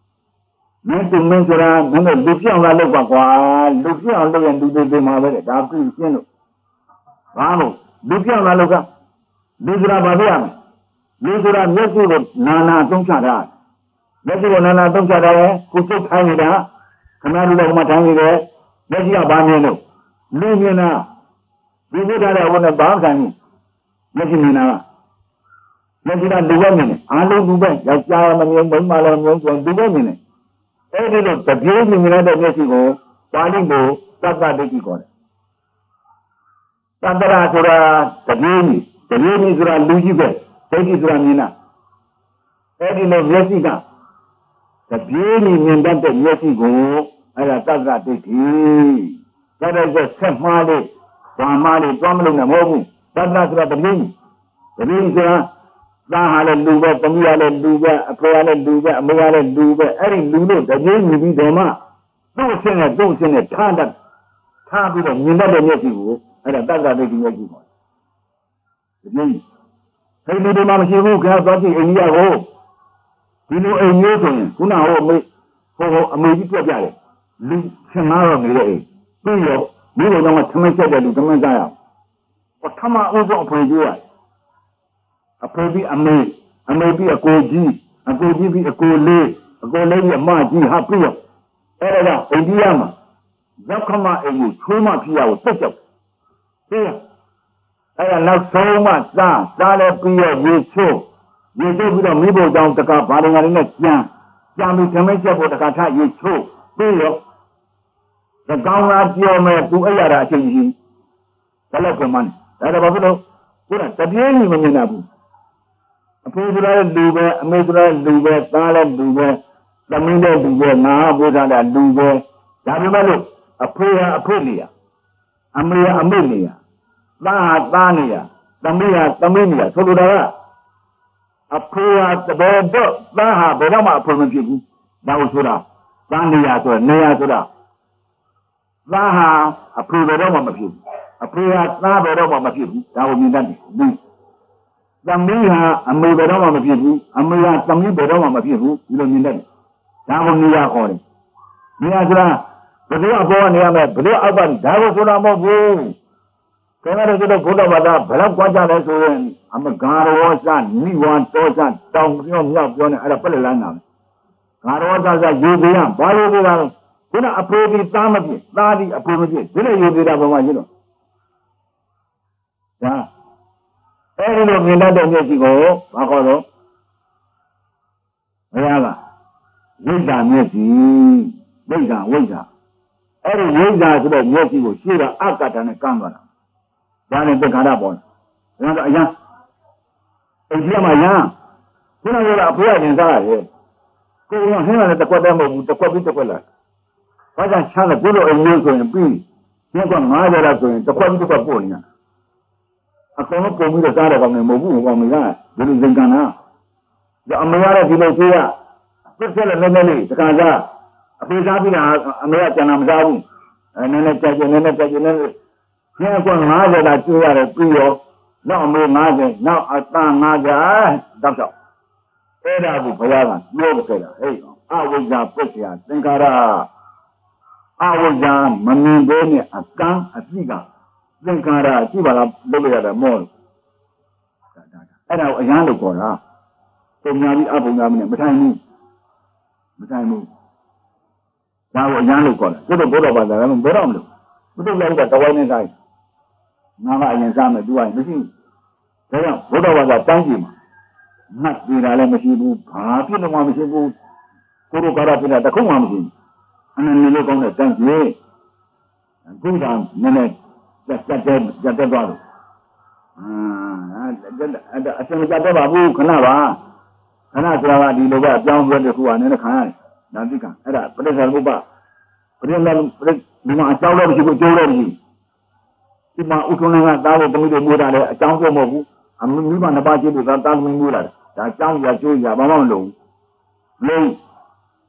ဆိုတာမင်းတို့လူပြောင်းလာလို့ကွာလူပြောင်းလို့ရင်လူတွေမှာပဲလေဒါပြင်းရှင်းလို့ဘာလို့လူပြောင်းလာလို့ကလူဆိုတာဘာဖြစ်ရမလဲလူဆိုတာမျက်စိကိုနာနာသုံးချတာမျက်စိကိုနာနာသုံးချတာလေကိုစိတ်ထိုင်နေတာခဏလူတော့မှထိုင်နေတယ်မျက်စိကဘာမြင်လို့လူမြင်တာဒီလိုထားတဲ့ဘုန်းနဲ့ဘာခံရင်မျက်စိမြင်တာမျက်စိကလူပဲမြင်တယ်အားလုံးလူပဲယောက်ျားမမြင်မိန်းမလည်းမမြင်ဆိုလူပဲမြင်တယ်အဲ့ဒီလိုတပြေးမြင်နေတဲ့မျက်စိကိုပါဠိလိုသတ္တဒိဋ္ဌိခေါ်တယ်သတ္တရာဆိုတာတပြေးမြင်ဆိုတာလူကြီးပဲဒိဋ္ဌိဆိုတာမြင်တာအဲ့ဒီလိုမျက်စိကတပြေးမြင်တတ်တဲ့မျက်စိကိုအဲ့ဒါသတ္တဒိဋ္ဌိဒါတော့ဆက်မှားလို့ဘာမှလည်းတွားမလို့နဲ့မဟုတ်ဘူးသတ္တဆိုတာတပြေးဆိုတာသားဟာလည်းလူပဲသမီးကလည်းလူပဲအဖေကလည်းလူပဲအမေကလည်းလူပဲအဲ့ဒီလူလို့တပြေးမြင်ပြီးတော့မှသူ့အင်းနဲ့ထားပြီးတော့မြင်တတ်တဲ့မျက်စိကိုအဲ့ဒါသတ္တဒိဋ္ဌိမျက်စိပေါ့တပြေးဟိလူတွေမှမရှိဘူးခင်ဗျာသွားကြည့်အိန္ဒိယကိုဒီလိုအိမ်မျိုးဆိုရင်ခုနကအမေကြီးပြပြတယ်လူ15တော့နေတဲ့အိမ်ပြီးတော့မိဘတော်ကထမင်းချက်တဲ့လူထမင်းစားရအောင်ပထမဦးဆုံးအဖေကြီးရအဖေပြီးအမေပြီးအကိုကြီးပြီးအကိုလေးပြီးအမကြီးဟာပြီးတော့အဲ့ဒါကအိန္ဒိယမှာရောက်ခမအိမ်ကိုချိုးမဖြစ်ရကိုတက်ကြောက်ပြီးအဲ့ဒါနောက်ဆုံးမှစားလဲပြီးတော့ရေချိုးပြီးတော့မိဖို့ကြောင့်တကဘာတွေငါတွေနဲ့ကြံပြီးထမင်းချက်ဖို့တကထရေချိုးပြီးတော့သကောင်းလားပြောမယ်သူအဲ့ရတာအချိန်ကြီးဒါလည်းပြန်မနေဒါတော့ဘာဖြစ်လို့ကိုယ်ကတပြေးကြီးမမြင်တာဘူးအဖေဆိုတာလည်းလူပဲအမေဆိုတာလည်းလူပဲသားလည်းလူပဲသမီးလည်းလူပဲငါဘုရားလည်းလူပဲဒါပေမဲ့လို့အဖေဟာအဖေနေရအမေဟာအမေနေရသားဟာသားနေရသမီးဟာသမီးနေရဆိုလိုတာကအဖေဟာတပည့်တော့သားဟာဘယ်တော့မှအဖေမဖြစ်ဘူးဒါကိုဆိုတာသားနေရဆိုနေရဆိုတာသားဟာအဖေဘယ်တော့မှမဖြစ်ဘူးအဖေဟာသားဘယ်တော့မှမဖြစ်ဘူးဒါကိုမြင်တတ်တယ်လူသမီးဟာအမေဘယ်တော့မှမဖြစ်ဘူးအမေဟာသမီးဘယ်တော့မှမဖြစ်ဘူးဒီလိုမြင်တတ်တယ်ဒါကိုနေရခေါ်တယ်နေရဆိုတာဘယ်လိုအပေါ်ကနေရမယ်ဘယ်လိုအောက်ပါဒါကိုဆိုတာမဟုတ်ဘူးခင်ဗျားတို့ဘုရားဘာသာဘယ်လောက်ကြွားကြလဲဆိုရင်အမဂါရောစနိဝါတောစတောင်ပြောမြောက်ပြောနေအဲ့ဒါပက်လက်လန်းတာဂါရောစရေသေးရဘာလို့ပြောတာလဲခုနအဖေဒီသားမဖြစ်သားဒီအဖေမဖြစ်ဒီလိုရေသေးတာဘယ်မှာရှိတော့ဒါအဲ့ဒီလိုမြင်တတ်တဲ့မျက်စိကိုဘာခေါ်တော့ဘုရားကဝိဇ္ဇာမျက်စိဝိဇ္ဇာအဲ့ဒီဝိဇ္ဇာဆိုတဲ့မျက်စိကိုရှင်းတာအကတ္တနဲ့ကမ်းသွားတာဒါနဲ့သင်္ခါရပေါ်တယ်ဒါကအရန်အိမ်ကြီးမှာရန်ခုနကအဖေကရင်စားရတယ်ကိုယ်ကဟင်းရတယ်တစ်ခွက်တည်းမဟုတ်ဘူးတစ်ခွက်ပြီးတစ်ခွက်လာဘာကြောင့်ချမ်းလဲကိုလိုအိမ်မျိုးဆိုရင်ပြီးကျင်းက90လောက်ဆိုရင်တစ်ခွက်ပြီးတစ်ခွက်ပို့နေတာအကောင်လုံးပုံပြီးတော့စားတယ်ကောင်လည်းမဟုတ်ဘူးကောင်တွေကဒီလိုသင်္ကန်းလားအမေရတဲ့ဒီလိုသေးရပြည့်စက်လည်းနည်းနည်းလေးတခါစားအဖေစားပြီးတာအမေကကျန်တာမစားဘူးနည်းနည်းကြိုက်ကျင်းကျင်းကျင်းက90လောက်ကျွေးရတယ်ပြီးတော့နောက်အမေ90နောက်အသား90တောက်တော့အဲ့ဒါကိုဘုရားကပြောခဲ့တာဟဲ့အဝိဇ္ဇာပြည့်စရာသင်္ခါရအဝိဇ္ဇာမမြင်သေးနဲ့အကံအသိကသင်္ခါရကြည့်ပါလားလုပ်ရတာမောလို့အဲ့ဒါကိုအရန်လို့ခေါ်တာပုံညာပြီးအပုံညာမနဲ့မထိုင်ဘူးဒါကိုအရန်လို့ခေါ်တာသူတို့ဘုရားဘာသာလည်းဘယ်တော့မလို့သူတို့လည်းတဝိုင်းနေတိုင်းငါကအရင်စားမယ်သူကမရှိဘူးဒါကြောင့်ဘုရားဘာသာတန်းကြည့်မှာငတ်ပြေတာလည်းမရှိဘူးဘာပြည့်လို့မှမရှိဘူးကိုလိုကာရပြတာတခုမှမရှိဘူးအနည်းနည်းလေးကောင်းတဲ့တန်းကြည့်ခုကနည်းနည်းတက်သွားလို့အစင်ကြတော့ပါဘူးခဏပါခဏဆိုတာကဒီလိုကအကြောင်းပြောတဲ့ခုကနည်းနည်းခံရတယ်ဒါသိကအဲ့ဒါပရိစ္ဆေဘုပ္ပပရိစ္ဆေဒီမှာအကြောင်းလည်းမရှိဘူးအကျိုးလည်းမရှိဒီမှာဥထုံးကသားဖို့တမိတွေမိုးတာလေအကြောင်းပြောမဟုတ်ဘူးအမိမနှစ်ပါးရှိလို့သားသမီးမိုးတာဒါအကြောင်းရကျိုးရဘာမှမလုပ်ဘူးလုံးဘယ်သူက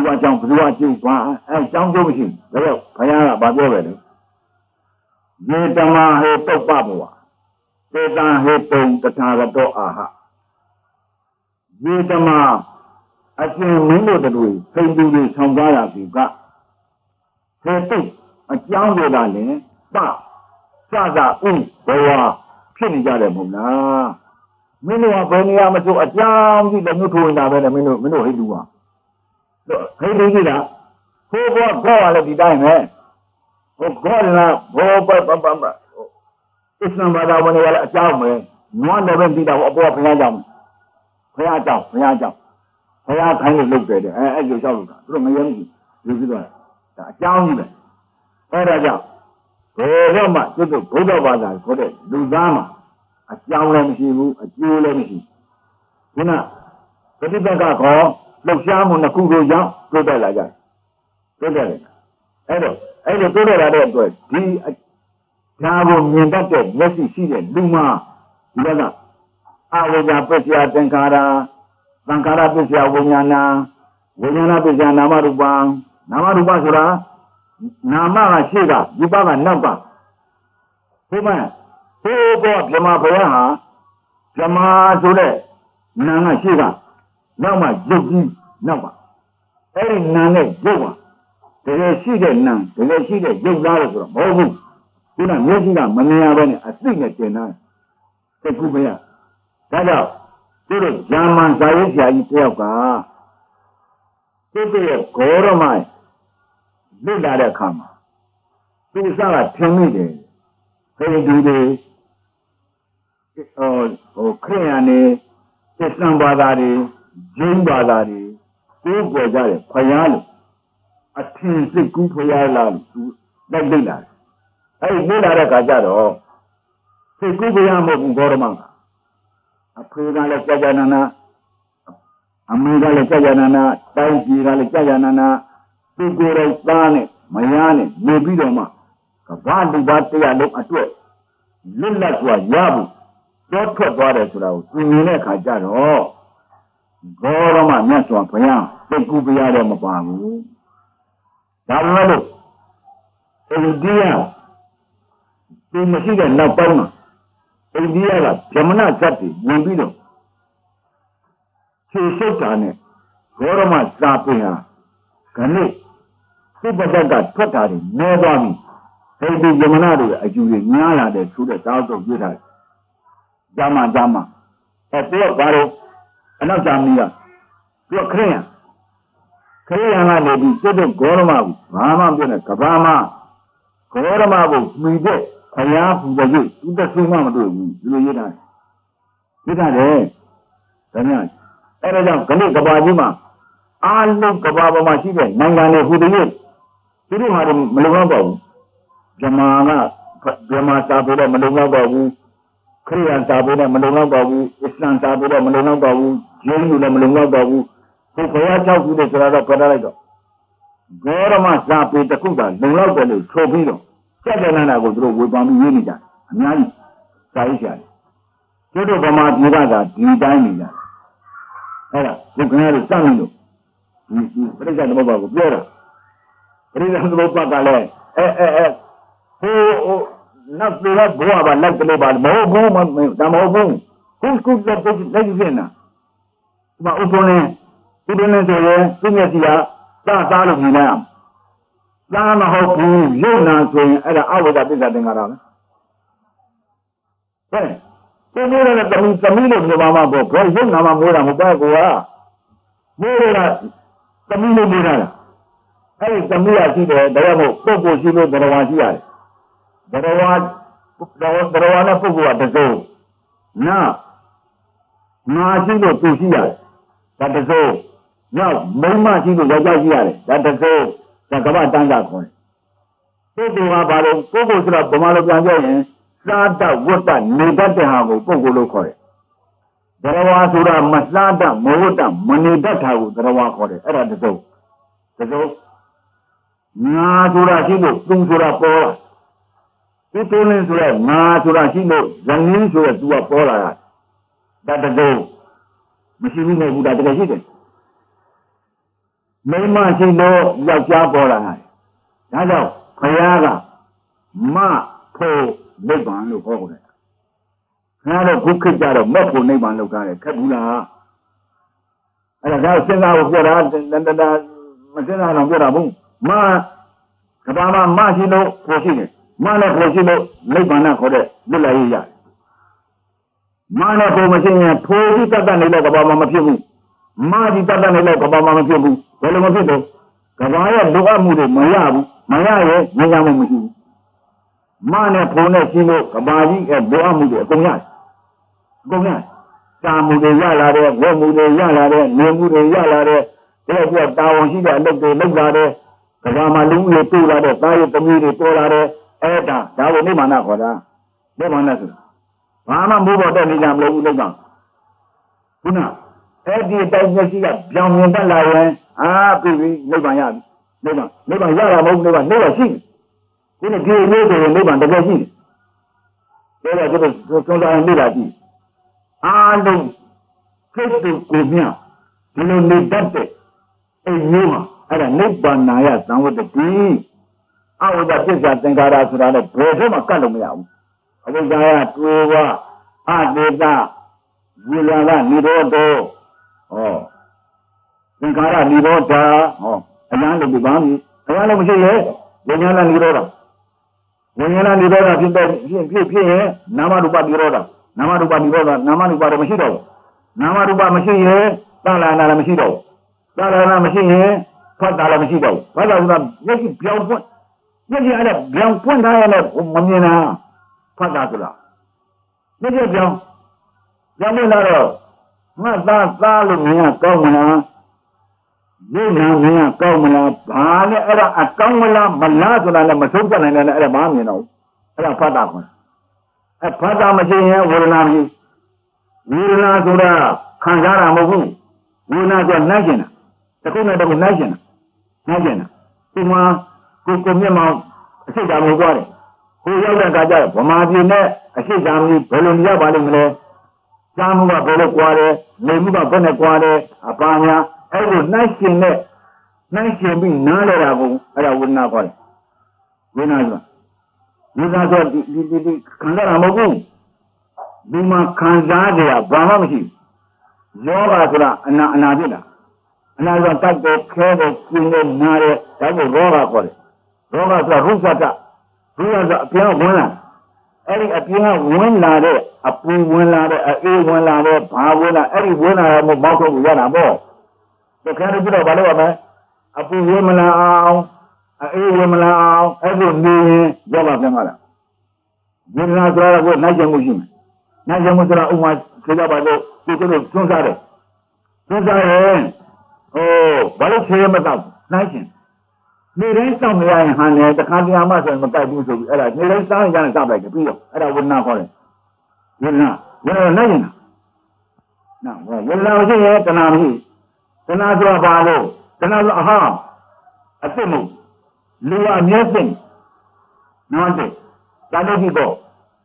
ကကြောင့်ဘယ်သူကကျုပ်သွားအဲကြောင်းကျုပ်မရှိဒါတော့ဘုရားကဘာပြောပဲလဲယေတမဟေတုပ္ပဘဝသေတံဟေတုံတထာဂတောအာဟယေတမအရှင်မင်းတို့တို့စိတ်တူတွေဆောင်သွားရပြီကဟေတုအကြောင်းတွေကလည်းပစစဥဘဝဖြစ်နေကြတယ်မဟုတ်လားမင်းတို့ကဘယ်နေရာမဆိုအကြောင်းကြီးလည်းမြို့ထိုးနေတာပဲနဲ့မင်းတို့ဟိတ်တူကဟိတ်တူကြီးလားဟိုဘောကောကလည်းဒီတိုင်းပဲဟိုကောလားဘောပအစ္စလမ်ဘာသာဝင်တွေကလည်းအကြောင်းပဲနွားလည်းပဲပြီးတာအပေါ်ဘုရားကြောင့်ဘုရားကြောင့်ဘုရားခိုင်းလို့လုပ်တယ်အဲ့လိုလျှောက်လို့တာသူတို့မယုံကြည်လူပြီးတော့ဒါအကြောင်းကြီးပဲအဲ့ဒါကြောင့်ဘယ်တော့မှသူတို့ဘုရားဘာသာခေါ်တဲ့လူသားမှာအကြောင်းလည်းမရှိဘူးအကျိုးလည်းမရှိခုနပฏิပတ်ကခေါ်လှုပ်ရှားမှုနှစ်ခုကိုကြောင့်တိုးတက်လာကြတယ်တိုးတက်တယ်အဲ့လိုတိုးတက်လာတဲ့အတွက်ဒီဒါကိုမြင်တတ်တဲ့မျက်စိရှိတဲ့လူမှာဒီကအဝိဇ္ဇာပစ္စယသင်္ခါရသံခါရပစ္စယဝိညာဏပစ္စယနာမရူပဆိုတာနာမကရှိကဒီပါကနောက်ကဘုမဟိုဘောဗြဟ္မာဘုရားဟာဗြဟ္မာဆိုတဲ့နာကရှိကနောက်မှရုပ်ကြီးနောက်ပါအဲ့ဒီနာနဲ့ရုပ်ပါတကယ်ရှိတဲ့နာတကယ်ရှိတဲ့ရုပ်သားလို့ဆိုတော့မဟုတ်ဘူးခုနမျက်စိကမမြင်ရဘဲနဲ့အသိနဲ့တင်တာတခုမရဒါကြောင့်သူတို့ဂျာမန်ဇာရေးဆရာကြီးတယောက်ကသူ့ရဲ့ဂေါရမိုင်းလွတ်လာတဲ့အခါမှာသူစကထင်မိတယ်ဟိန္ဒူတွေခရစ်ယာန်တွေအစ္စလာမ်ဘာသာတွေဂျိန်းဘာသာတွေကိုယ်ပေါ်ကြတယ်ဖယားလို့အထင်စိတ်ကူးဖယားလားသူလိုက်လိမ့်လာတယ်အဲ့ဒီလိမ့်လာတဲ့အခါကျတော့စိတ်ကူးဖယားမဟုတ်ဘူးဂေါရမကအဖေကလည်းကြာကြာနာနာအမေကလည်းကြာကြာနာနာတိုင်းပြည်ကလည်းကြာကြာနာနာသူကိုယ်တိုင်သားနဲ့မယားနဲ့နေပြီးတော့မှကဘာလူသားတရားလုံးအတွက်လွတ်လပ်စွာရဖို့တော့ထွက်သွားတယ်ဆိုတာကိုသူမြင်တဲ့အခါကျတော့ဂေါရမမြတ်စွာဘုရားစိတ်ကူးပြရတော့မပါဘူးဒါပေမဲ့လို့အိန္ဒိယသူမရှိတဲ့နောက်ပိုင်းမှာအိန္ဒိယကဗြဟ္မဏဇတ်တွေဝင်ပြီးတော့ခြေရှုပ်တာနဲ့ဂေါရမစာပင်ဟာခဏိသူ့ဘက်ကထွက်တာတွေနဲသွားပြီအဲဒီဗြဟ္မဏတွေအယူတွေညားလာတယ်ဆိုတဲ့တောက်တော့ပြထားတယ်ဂျာမန်သူကဘာလို့အနောက်ဂျာမနီကသူကခရစ်ယာန်ကနေပြီးကျွတ်တဲ့ဂေါရမကိုဘာမှမပြောနဲ့ကဘာမှဂေါရမကိုမှီတဲ့ဘုရားပူဇော်ကြီးသူတဆူမှမတွေ့ဘူးဒီလိုရေးထားတယ်ဒါကြောင့်အဲ့ဒါကြောင့်ခဏိကဘာကြီးမှာအားလုံးကဘာပေါ်မှာရှိတဲ့နိုင်ငံတွေဟူတည်းသူတို့ဟာမလုံလောက်ပါဘူးဗြဟ္မာစာပေတော့မလုံလောက်ပါဘူးခရစ်ယာန်စာပေတော့မလုံလောက်ပါဘူးအစ္စလမ်စာပေတော့မလုံလောက်ပါဘူးဂျိန်းလူလည်းမလုံလောက်ပါဘူးဘုရားကြောက်ကြည့်တယ်ဆိုတာတော့ပြောလိုက်တော့ဂေါရမစာပေတစ်ခုကလုံလောက်တယ်လို့ဆိုပြီးတော့စက်ကြလန်းတာကိုသူတို့ဝေဖန်ပြီးရေးနေကြတယ်အများကြီးစာရေးကြတယ်သူတို့ဗမာပြည်ကသာဒီတိုင်းနေကြတယ်အဲ့ဒါဘုခင်ရတို့စမ်းလို့ဒီပြိဿသမုပ္ပါကိုပြောတာပြိဿသမုပ္ပါကလည်းဟိုနောက်ပြေတော့ဘုရားကလိုက်တယ်ပါမဟုတ်ဘူးဒါမဟုတ်ဘူးခုလက်ကြည့်နေတာဒီမှာဥပ္ပလင်းဆိုရင်သူမျက်စိကသားလို့မြင်လိုက်အောင်သားမဟုတ်ဘူးရုပ်နာဆိုရင်အဲ့ဒါအဝိဇ္ဇာပစ္စယသင်္ခါရပဲသူမိုးရတဲ့သမီးလို့ပြောပါမှာပေါ့ဘယ်ရုပ်နာမှမိုးတာမဟုတ်ပါဘူးကွာမိုးရတာသမီးလို့ပြောတာအဲ့ဒီသမီးရရှိတယ်ဒါကြောင့်မို့ပုဂ္ဂိုလ်ရှိလို့ဘရဝါရှိရတယ်ဘရဝါနဲ့ပုဂ္ဂိုလ်ကတစိုးငါရှိလို့သူရှိရတယ်ဒါတစိုးနောက်မိန်းမရှိလို့ယောက်ျားရှိရတယ်ဒါတစိုးဒါကမ္ဘာတန်းကြခေါ်တယ်ပုဂ္ဂိုလ်ကဘာလို့ပုဂ္ဂိုလ်ဆိုတော့ဗမာလိုပြန်ပြောရင်စားတတ်ဝတ်တတ်နေတတ်တဲ့ဟာကိုပုဂ္ဂိုလ်လို့ခေါ်တယ်ဘရဝါဆိုတာမစားတတ်မဝတ်တတ်မနေတတ်တာကိုဘရဝါခေါ်တယ်အဲ့ဒါတစိုးငါဆိုတာရှိလို့သူဆိုတာပေါ်လာသူတိုးနေဆိုတော့ငါဆိုတာရှိလို့ဇနင်းဆိုတော့သူကပေါ်လာတာဒါတစိုးမရှိဘူးမဟုတ်ဘူးဒါတကယ်ရှိတယ်မိမရှိလို့ယောက်ျားပေါ်လာတယ်ဒါကြောင့်ဘုရားကမဖို့နိဗ္ဗာန်လို့ခေါ်တယ်ခင်ဗျားတို့ခုခေတ်ကြတော့မက်ဖို့နိဗ္ဗာန်လို့ကားတယ်ခက်ဘူးလားအဲ့ဒါစဉ်းစားဖို့ပြောတာမစဉ်းစားတော့ပြောတာဘူးမကဘာမှမရှိလို့ဖို့ရှိတယ်မနဲ့ဖို့ရှိလို့နိဗ္ဗာန်ခေါ်တဲ့လွတ်လပ်ရေးရတယ်မနဲ့ဖို့မရှိရင်ဖို့ပြီးတတ်တတ်နေလို့ကဘာမှမဖြစ်ဘူးမကြီးတတ်တတ်နေလို့ကဘာမှမဖြစ်ဘူးဘယ်လိုမဖြစ်တော့ကဘာရဲ့လိုအပ်မှုတွေမရဘူးမရရဲ့ငြိမ်းချမ်းမှုမရှိဘူးမနဲ့ဖို့နဲ့ရှိလို့ကဘာကြီးရဲ့လိုအပ်မှုတွေအကုန်ရတယ်အကုန်ရတယ်စာမှုတွေရလာတဲ့ဝတ်မှုတွေရလာတဲ့နေမှုတွေရလာတဲ့ဒါကြောင့်တာဝန်ရှိတဲ့အလုပ်တွေလုပ်လာတဲ့ကဘာမှလူတွေတိုးလာတဲ့သားရသမီးတွေတိုးလာတဲ့အဲ့ဒါကိုနိဗ္ဗာန်ခေါ်တာနိဗ္ဗာန်ဆိုတာဘာမှမိုးပေါ်တက်နေကြမလို့ဘူးနိဗ္ဗာန်ခုနအဲ့ဒီတိုင်းမျက်စိကပြောင်းမြင်တတ်လာရင်ပြီနိဗ္ဗာန်ရပြီနိဗ္ဗာန်ရတာမဟုတ်နိဗ္ဗာန်ရှိတယ်ခုနဒီလိုဆိုရင်နိဗ္ဗာန်တကယ်ရှိတယ်ဒါကြောင့်ကျွန်းစားရင်နေတာရှိအားလုံးစိတ်တူကိုမြဒီလိုနေတတ်တဲ့အဲ့မျိုးမှာအဲ့ဒါနိဗ္ဗာန်ရသံဝတ္တိအဝိဇ္ဇပစ္စယသင်္ခါရဆိုတာနဲ့ဘယ်တော့မှကတ်လို့မရဘူးအဝိဇ္ဇာကတွေးဝအတေတဝိလာကនិရောဓဟောသင်္ခါရនិရောဓဟောအလန်းလို့ဒီပါမီအလန်းလို့မရှိရဲ့ဝိညာဏនិရောဓဝိညာဏនិရောဓဖြစ်ရင်နာမရူပនិရောဓနာမရူပនិရောဓနာမရူပတော့မရှိတော့ဘူးနာမရူပမရှိရင်သလနာလည်းမရှိတော့ဘူးသလနာမရှိရင်ဖတ်တာလည်းမရှိတော့ဘူးဘာလို့လဲမျက်စိပြောင်းဖွင့်မျက်စိအဲ့ဒါပြောင်းဖွင့်ထားရတဲ့မမြင်တာဖတ်တာဆိုတာမျက်စိပြောင်းနေလာတော့ငါသားလို့မြင်ကောင်းမလားဒီနာမြင်ကောင်းမလားဘာလဲအဲ့ဒါအကောင်းမလားမလားဆိုတာလည်းမဆုံးပြနိုင်တယ်အဲ့ဒါမမြင်တော့အဲ့ဒါဖတ်တာခေါ်အဲ့ဖတ်တာမရှိရင်ဝေဒနာမရှိဝေဒနာဆိုတာခံစားတာမဟုတ်ဘူးဝေဒနာဆိုနိုင်ကျင်တာတစ်ခုနဲ့တစ်ခုနိုင်ကျင်တာဒီမှာကိုမျက်မှောင်အစိတ်ဓာတ်ကိုကြွားတယ်ကိုရောက်တဲ့အခါကျတော့ဗမာပြည်နဲ့အစိတ်ဓာတ်ကြီးဘယ်လိုရပါလိမ့်မလဲကြားမှုကဘယ်လိုကြွားတယ်နေမှုကဘယ်နဲ့ကြွားတယ်အပါညာအဲ့လိုနိုင်ကျင်ပြီးနားလဲတာကိုအဲ့ဒါဝိညာဉ်ခေါ်တယ်ဝိညာဉ်ဆိုဒီခံရတာမဟုတ်ဘူးဒီမှာခံစားကြရဘာမှမရှိဘူးယောဂဆိုတာအနာဖြစ်တာအနာဆိုတိုက်တယ်ခဲတယ်ကျင်းတယ်နားတယ်ဒါကိုရောဂါခေါ်တယ်ရောဂါဆိုတာရုပ်သတ္တအပြောင်းဝင်လာအဲ့ဒီအပြောင်းဝင်လာတဲ့အပူဝင်လာတဲ့အေးဝင်လာတဲ့ဘာဝင်လာအဲ့ဒီဝင်လာတာမို့မောက်ထုတ်ရတာပေါ့တခါတည်းပြတော့ဘာလို့ရမလဲအပူဝင်မလာအောင်အေးဝင်မလာအောင်အဲ့ဒီနေရင်ယောဂပြန်လာတာဝိညာဉ်ဆိုတာကိုနိုင်ကျင်မှုရှိမယ်နိုင်ကျင်မှုဆိုတာဥမာခေကြပါလို့ဒီလိုသွန်းစားတယ်သွန်းစားရင်ဘာလို့ခြေမတော့နိုင်ကျင်နေတိုင်းစောင့်နေရရင်ဟန်တယ်တခါတရံမှဆိုရင်မကြိုက်ဘူးဆိုပြီးအဲ့ဒါနေတိုင်းစောင့်ရင်ကြလိုက်တယ်ပြီးတော့အဲ့ဒါဝိညာဉ်ခေါ်တယ်ဝိညာဉ်နိုင်ရင်နော်ဝိညာဉ်ရှိရင်တဏှာမရှိတဏှာဆိုတာဘာလို့တဏှာဆိုအဟအစ်စ်မှုလူအမျက်စိနော်တဲ့တဏှာဒီကော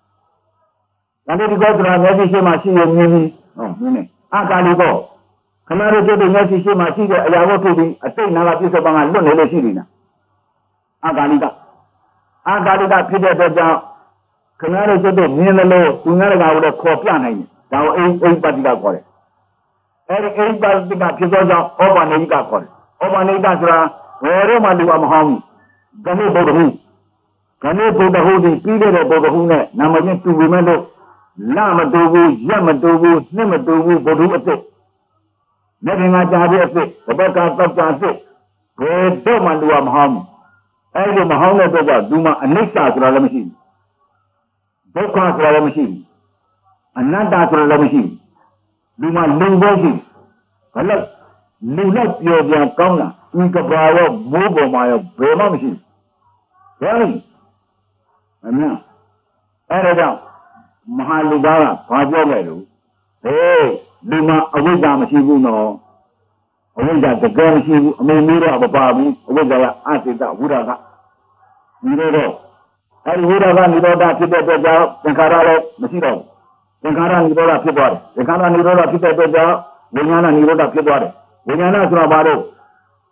ဆိုတာမျက်စိရှိမှရှိရမြင်ပြီးမြင်နေအာကာလိကောခဏလေးတွေ့တဲ့မျက်စိရှိမှရှိတဲ့အရာဝတ္ထုတွေအစိတ်နာကပြစ္ဆုတ်ပံကလွတ်နေလို့ရှိနေတာအာကာလိကဖြစ်တဲ့အတွက်ကြောင့်ခဏလေးတွေ့တဲ့မြင်တယ်လို့သူများတကာကိုလည်းခေါ်ပြနိုင်တယ်ဒါကိုအိပတ္တိကခေါ်တယ်အဲဒီအိပတ္တိကဖြစ်သောကြောင့်ဩပနိကခေါ်တယ်ဩပနိကဆိုတာဘယ်တော့မှလူမဟောင်းဘူးဂဏိဗုဒ္ဓဟူဒီပြီးတဲ့ဗုဒ္ဓဟူနဲ့နာမချင်းတူပေမဲ့လို့လမတူဘူးရက်မတူဘူးနှစ်မတူဘူးဗုဒ္ဓအစ်စ်လက်ငါကြာတဲ့အစ်စ်ဘဘကတော့ကြာအစ်စ်ဘယ်တော့မှလူမဟောင်းဘူးအဲ့ဒီမဟောင်းတဲ့တော့ကသူမှအနိစ္စဆိုတာလည်းမရှိဘူးဒုက္ခဆိုတာလည်းမရှိဘူးအနတ္တဆိုတာလည်းမရှိဘူးလူမှလုံဖို့ရှိဘလို့လူနဲ့ပြောပြန်ကောင်းလားဒီကဘာရောမိုးပေါ်မှာရောဘယ်မှမရှိဘူးဘယ်လိုအမြတ်အဲ့ဒါကြောင့်မဟာလူသားကဘာပြောလဲလို့လူမှအဝိဇ္ဇာမရှိဘူးနော်အဝိဇ္ဇာတကယ်မရှိဘူးအမေမျိုးတော့မပါဘူးအဝိဇ္ဇာကအစိတဝိရာကဒီလိုတော့အဲဒီဝိရာကនិရောဓဖြစ်တဲ့အတွက်ကြောင့်သင်္ခါရလည်းမရှိတော့ဘူးသင်္ခါရនិရောဓဖြစ်သွားတယ်သင်္ခါရនិရောဓဖြစ်တဲ့အတွက်ကြောင့်ဝိညာဏនិရောဓဖြစ်သွားတယ်ဝိညာဏဆိုတာဘာလို့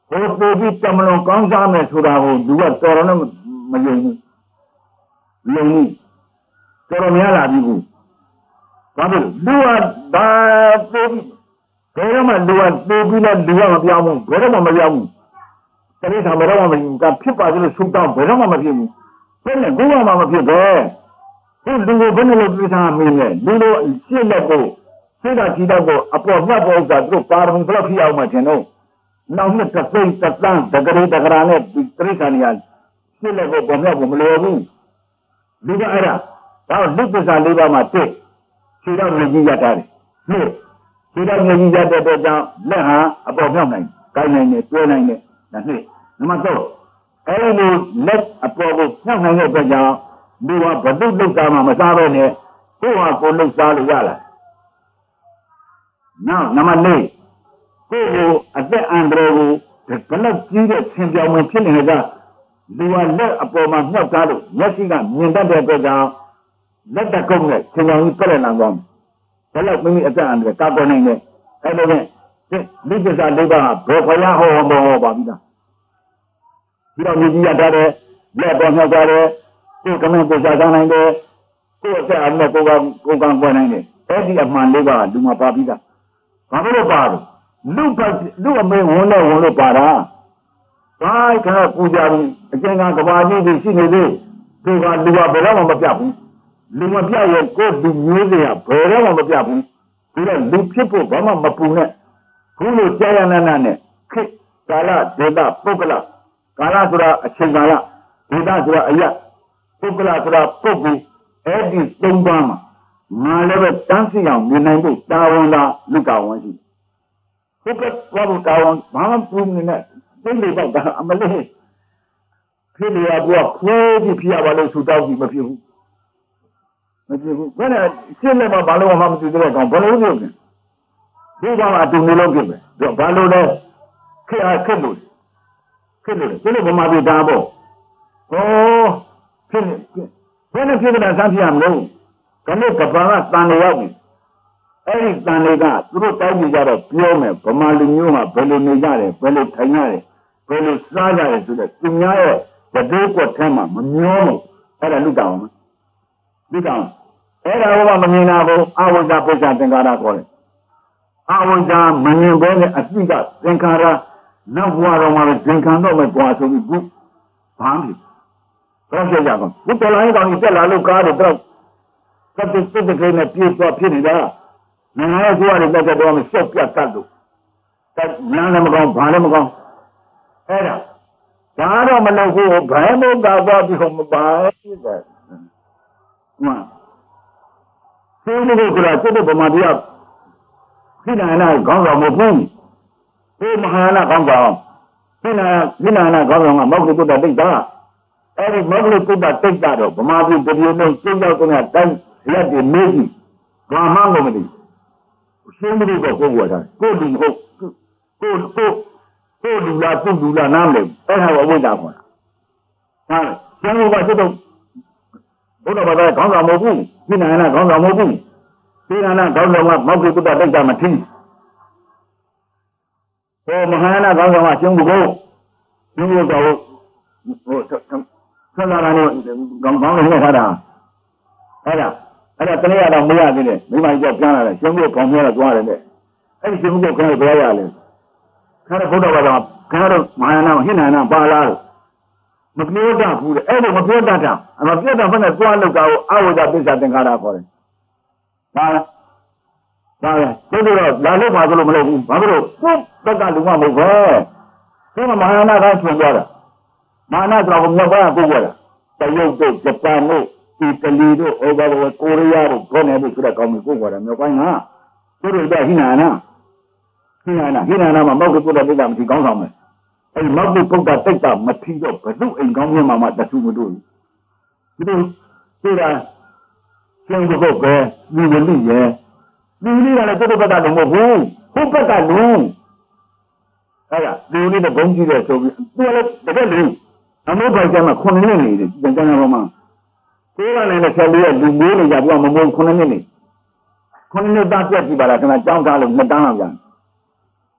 ဟိုပို့ပြီးတမလွန်ကောင်းစားမယ်ဆိုတာကိုသူကတော်တော်နဲ့မယုံဘူးလုံမှုတော်တော်များလာပြီကိုဘာလို့လူကဒါပို့ပြီးဘယ်တော့မှလူကပို့ပြီးတော့လူကမပြောင်းဘူးဘယ်တော့မှမပြောင်းဘူးတတိထားဘယ်တော့မှမဖြစ်ဘူးကဖြစ်ပါလို့ဆုတောင်းဘယ်တော့မှမဖြစ်ဘူးဘယ်နဲ့ဘုရားမှမဖြစ်ပဲခုလူကိုဘယ်နဲ့လို့ပြထားမင်းလဲလူတို့ရှင်းလက်ကိုစိတ်ဓာတ်ကြီးတော့ကိုအပေါ်မြတ်ပေါ်ဥစ္စာသူတို့ပါရမီဘယ်လောက်ဖြစ်အောင်မှထင်တော့နောက်နှစ်တစ်သိန်းတစ်သန်းတကရေတကရာနဲ့တိရိစ္ဆာန်ကြီးရှင်းလက်ကိုပေါ်မြတ်ကိုမလွယ်ဘူးလူကအဲ့ဒါတော့လူပစ္စာ၄ပါးမှာတစ်ခြေတော့မြည်ကြီးရတာတယ်နှစ်ခြေတော့မြည်ကြီးရတဲ့အတွက်ကြောင့်လက်ဟာအပေါ်မြောက်နိုင်ကိုင်းနိုင်တယ်တွဲနိုင်တယ်ဒါနှစ်နံပါတ်3အဲ့ဒီလိုလက်အပေါ်ကိုမြောက်နိုင်တဲ့အတွက်ကြောင့်လူကဘဒုလုစားမှမစားပဲနဲ့ကိုယ်ဟာကိုယ်လုစားလို့ရလာနောက်နံပါတ်4ကိုယ်ကိုအသက်အန္တရာယ်ကိုဘယ်လောက်ကြီးတဲ့ဆင်ပြောင်ဝင်ဖြစ်နေတဲ့ကလူကလက်အပေါ်မှာမြောက်သားလို့မျက်စိကမြင်တတ်တဲ့အတွက်ကြောင့်လက်တကုတ်နဲ့ဆင်ပြောင်ကြီးပြည့်လာသွားတယ်ဘယ်လောက်မိမိအသက်အန္တရာယ်ကာကွယ်နိုင်တယ်အဲ့လိုနဲ့လူပစ္စာ၄ပါးဘယ်ခွင့်ရဟောပါပြီလားဒီတော့မြည်ကြီးရထားတယ်လက်ပေါ်မြောက်သွားတယ်ကိုယ်ကမင်းကိုစားစားနိုင်တယ်ကိုယ်အသက်အန္တရာယ်ကိုယ်ကကွယ်နိုင်တယ်အဲ့ဒီအမှန်၄ပါးလူမှာပါပြီလားဘာလို့ပါလဲလူအမေဝင်လို့ပါတာဘာခါပူကြဘူးအကျဉ်းကကဘာကြီးကြီးရှိနေသေးသူကလူကဘယ်တော့မှမပြတ်ဘူးလူမပြတ်ရဲ့ကိုယ်လူမျိုးတွေကဘယ်တော့မှမပြတ်ဘူးဒီတော့လူဖြစ်ဖို့ဘာမှမပူနဲ့ခုလိုကြာရနာနဲ့ခေကာလဒေတာပုဂ္ဂလကာလဆိုတာအချိန်ကာလဒေတာဆိုတာအယပုဂ္ဂလဆိုတာပုဂ္ဂိုလ်အဲ့ဒီ၃ပါးမှာငါလည်းပဲတန်းစီအောင်မြင်နိုင်ဖို့တာဝန်လားလူကဝန်ရှိဟုတ်ကဲ့ဘာလို့တာဝန်ဘာမှပူနေနဲ့သိနေတော့ဒါအမလေးဖြစ်နေရကခိုးပြီးဖြစ်ရပါလို့ဆူတောင်းပြီးမဖြစ်ဘူးဘယ်နဲ့ရှင်းလည်းဘာလို့မှမသိတဲ့ကောင်ဘယ်လိုလုပ်လဲဒီကောင်အတူနေလို့ဖြစ်ပဲဘာလို့လဲခက်လို့ဒီလိုဗမာပြည်ဒါပေါ့ဟောဖြစ်နေဘယ်နဲ့ဖြစ်နေတာစမ်းပြရမလို့ကနေ့ကဘာကတန်နေရောက်ပြီအဲ့ဒီတန်တွေကသူတို့တောင်းကြည့်ကြတော့ပြောမယ်ဗမာလူမျိုးမှာဘယ်လိုနေကြတယ်ဘယ်လိုထိုင်ရတယ်ဘယ်လိုစားကြတယ်ဆိုတော့သူများရဲ့တတိကွက်ထဲမှာမမျောဘူးအဲ့ဒါလူတောင်းမှာလူတောင်းအဲ့ဒါကမမြင်တာကိုအဝိဇ္ဇပိစ္ဆာသင်္ခါရခေါ်တယ်အဝိဇ္ဇာမမြင်ဘဲနဲ့အသိကသင်္ခါရနောက်ဘဝတော်မှာသင်္ခါရတော့မပွားဆိုပြီးဘူးဘာမှတော့ဆက်ကြကောင်ဘုတော်လိုင်းကောင်ကြီးတက်လာလို့ကားတယ်တော့သတ်တဲ့ကိန်းနဲ့ပြေးသွားဖြစ်နေတာနိုင်ငံရဲ့ကိုယ်ရတဲ့တက်တော့မစော့ပြတ်တတ်လို့တက်လမ်းလည်းမကောင်းဘာလည်းမကောင်းအဲ့ဒါတော့မလုပ်ဘူးဘယ်မို့ကတော့ဒီဟိုမပါဖြစ်တယ်မှန်သိလို့ကလည်းစိတ်ဗမာတရားခိနာနာခေါင်းဆောင်မဟုတ်ဘူးဒီမဟာနာခေါင်းဆောင်ခိနာနာခေါင်းဆောင်ကမောက္ခတုတ္တတိတ်တာအဲ့ဒီမောက္ခတုတ္တတိတ်တာတော့ဗမာပြည်တပြည်လုံးစိတ်ရောက်တဲ့တိုင်းလက်တွေမေးကြည့်ဘာမှမသိရှင်းမလို့တော့ကိုယ်ကတာကိုလူမဟုတ်ကိုလူလားသူ့လူလားနားမလဲအဲ့ဒါကဝိဇ္ဇာခေါ်တာဟာကျန်လို့ကစိတ်တော့ဘုရားဘာသာခေါင်းဆောင်မဟုတ်ဘူးခိနာနာခေါင်းဆောင်မဟုတ်ဘူးခိနာနာခေါင်းဆောင်ကမောက္ခတုတ္တတိတ်တာမထီးဟိုမဟာနာခေါင်းဆောင်ကရှင်းဖို့တော့ဟိုဆက်လာတယ်ခေါင်းဆောင်နဲ့ထားတာအဲ့ဒါတနေ့ကတော့မရသေးတယ်မိမကြီးကပြန်လာတယ်ရှင်းဖို့ခေါင်းထဲကသွားတယ်တဲ့အဲ့ဒီရှင်းဖို့ခေါင်းထဲသွားရလဲခါတော့ဘုရားဘာသာခါတော့မဟာနာဟိနာနာပါလားမပြောတတ်ဘူးတဲ့အဲ့လိုမပြောတတ်တာမပြောတတ်ဘယ်နဲ့သွားလို့ကောအဝိဇ္ဇပိစ္ဆာသင်္ခါရခေါ်တယ်ဒါပဲတို့တော့လာလို့ပါဆိုလို့မလုပ်ဘူးဘာဖြစ်လို့ကိုယ်ဘက်ကလူမမဟုတ်ပဲဒီမှာမဟာနာကဆွံသွားတာမဟာနာဆိုတော့မြောက်ပိုင်းကကိုယ်ကတရုတ်တို့ဂျပန်တို့အီတလီတို့ဩဘာဝကိုရီးယားတို့ဘယ်နဲ့လို့ဆိုတဲ့ကောင်းမျိုးကိုယ်ကမြောက်ပိုင်းကတို့တို့ကဟိနာနာမှာမောက္ခပုဒ္ဒတိတ်တာမထီကောင်းဆောင်မယ်အဲဒီမောက္ခပုဒ္ဒတိတ်တာမထီတော့ဘယ်သူအိမ်ကောင်းမြင်မှတဆူမတို့ဘူးဒီလိုဆိုတာကျင်းဖို့ပဲဒီဝလိရဲ့ဒီလေးကလည်းတို့ဘက်ကလုံးမဟုတ်ဘူးဟိုဘက်ကလုံးအဲ့ဒါဒီလေးနဲ့ဘုံကြည့်တဲ့ဆိုပြီးသူကလည်းတကယ်လို့အမိုးပိုင်ကျမ်းမှာ9နှစ်နေတယ်ကျန်တော်မှာကိုယ်ကလည်းဆက်ပြီးလူမျိုးတွေကြပြောမမိုး9နှစ်နေ9နှစ်သားပြတ်ကြည့်ပါလားခဏကြောင်းထားလို့2တန်းလောက်ကြာ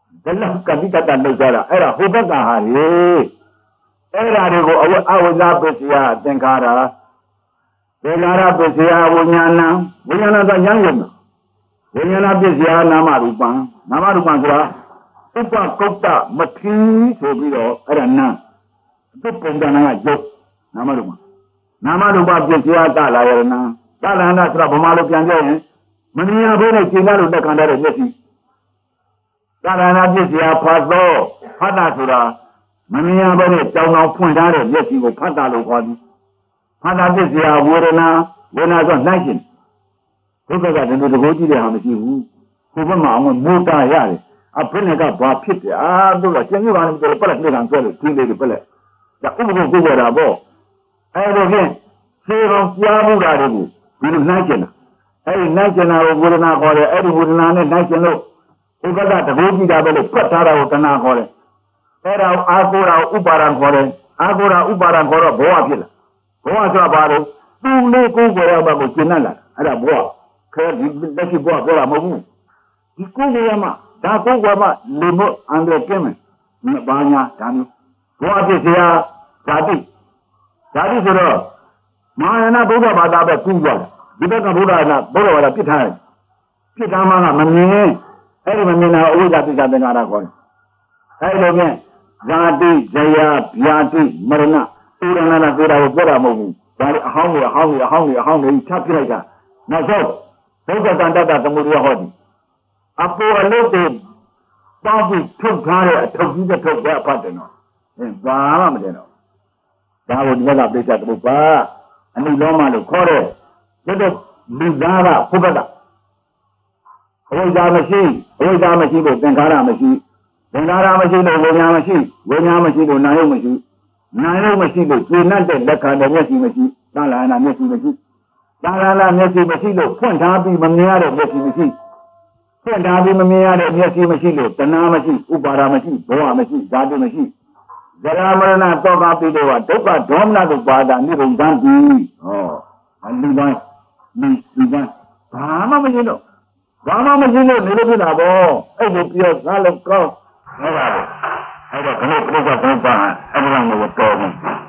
ဒါလောက်ကတိကတလောက်ကြတာအဲ့ဒါဟိုဘက်ကဟာလေအဲ့ဒါတွေကိုအဝိဇ္ဇပစ္စယသင်္ခါရသေနာရပစ္စယဝိညာဏဝိညာဏကရမ်းရုံဝိညာဏပစ္စယနာမရူပံဆိုတာဥပကုတ္တမထီဆိုပြီးတော့အဲ့ဒါနာသူပုံကနာကရုပ်နာမရူပပစ္စယတလာရဏတလာဏဆိုတာဗမာလိုပြန်ကြရင်မမြင်ရဘဲနဲ့ရှင်းလာလို့တက်ခံတဲ့မျက်စိတလာဏပစ္စယဖတ်သောဖတ်တာဆိုတာမမြင်ရဘဲနဲ့ကြောင်တော်ဖွင့်ထားတဲ့မျက်စိကိုဖတ်တာလို့ခေါ်သည်ဖတ်တာပစ္စယဝေဒနာဆိုနိုင်ရှင်ဒုက္ခကတည်းကတကိုးကြည့်တဲ့ဟာမရှိဘူးဟိုဘက်မှာအောင်မိုးတာရတယ်အဖေနဲ့ကဘာဖြစ်တယ်တို့ကကျင်းရပါလိမ့်မယ်ပလက်နေကန်ဆွဲလို့ထင်းလေးတွေပလက်ဒါဥပဒေကိုကြတာပေါ့အဲ့တော့ဖြင့်ခြေတော်ကြားမှုတာတွေကိုဒီလိုနိုင်ကျင်တာအဲ့ဒီနိုင်ကျင်တာကိုဝေဒနာခေါ်တယ်အဲ့ဒီဝေဒနာနဲ့နိုင်ကျင်လို့ဥပဒတကိုးကြည့်တာပဲလို့ဖတ်ထားတာကိုတဏှာခေါ်တယ်အဲ့ဒါအာကိုရာဥပါဒံခေါ်တယ်အာကိုရာဥပါဒံခေါ်တော့ဘဝဖြစ်လာဘဝဆိုတာဘာလို့သူ့လေးကိုယ်ကိုယ်ရဘကိုရှင်းလာအဲ့ဒါဘဝခဲဒီလက်ရှိဘဝပြောတာမဟုတ်ဘူးဒီကိုယ်ကိုယ်ရမှာဒါကိုယ်ကမှလူမအန္တရာယ်ကင်းမယ်ဘာညာဒါမျိုးဘဝဖြစ်เสียဓာတိဆိုတော့မဟာယာနဗုဒ္ဓဘာသာပဲကူးသွားတယ်ဒီဘက်ကဗုဒ္ဓဘာသာပြစ်ထားတယ်ပြစ်ထားမှမမြင်အဲ့ဒီမမြင်တာအဝိဇ္ဇာပိစ္ဆသင်္ခါရခေါ်တယ်အဲ့လိုဖြင့်ဇာတိဇယဗျာတိမရဏဥရဏနာဆိုတာကိုပြောတာမဟုတ်ဘူးဒါလေအဟောင်းတွေချပြလိုက်တာနောက်ဆုံးဒုက္ခတန်တတသမုဒယဟောသည်အပေါ်အလုပ်တွေပေါင်းပြီးထုတ်ထားတဲ့အထုပ်ကြီးတစ်ထုပ်ပဲအဖတ်တယ်နော်ဘာမှမတင်တော့ဒါကိုဒီကပိဋကသမုပ္ပါအနုလောမလို့ခေါ်တယ်တို့လူသားကဘုဘကအဝိဇ္ဇာမရှိလို့သင်္ခါရမရှိလို့ဝိညာဉ်မရှိလို့နာယုမရှိလို့ကျင့်တဲ့လက်ခံတဲ့မျက်စိမရှိသာလနာမျက်စိမရှိလို့ဖွင့်ထားပြီးမမြင်ရတဲ့မျက်စိမရှိဖွင့်ထားပြီးမမြင်ရတဲ့မျက်စိမရှိလို့တဏှာမရှိဥပါဒာမရှိဘဝမရှိဓာတုမရှိဇရာမရဏတောကပိတောဒုက္ခဒေါမနတုပါဒနိဗ္ဗာန်တည်အလူတိုင်းဘာမှမရှိလို့နေလို့ဖြစ်တာပေါ့အဲ့လိုပြောသားလို့ကောင်းဟုတ်ပါဘူးအဲ့တော့ခဏဘုရားကောင်းပါအဲ့ဒါမျိုးတော့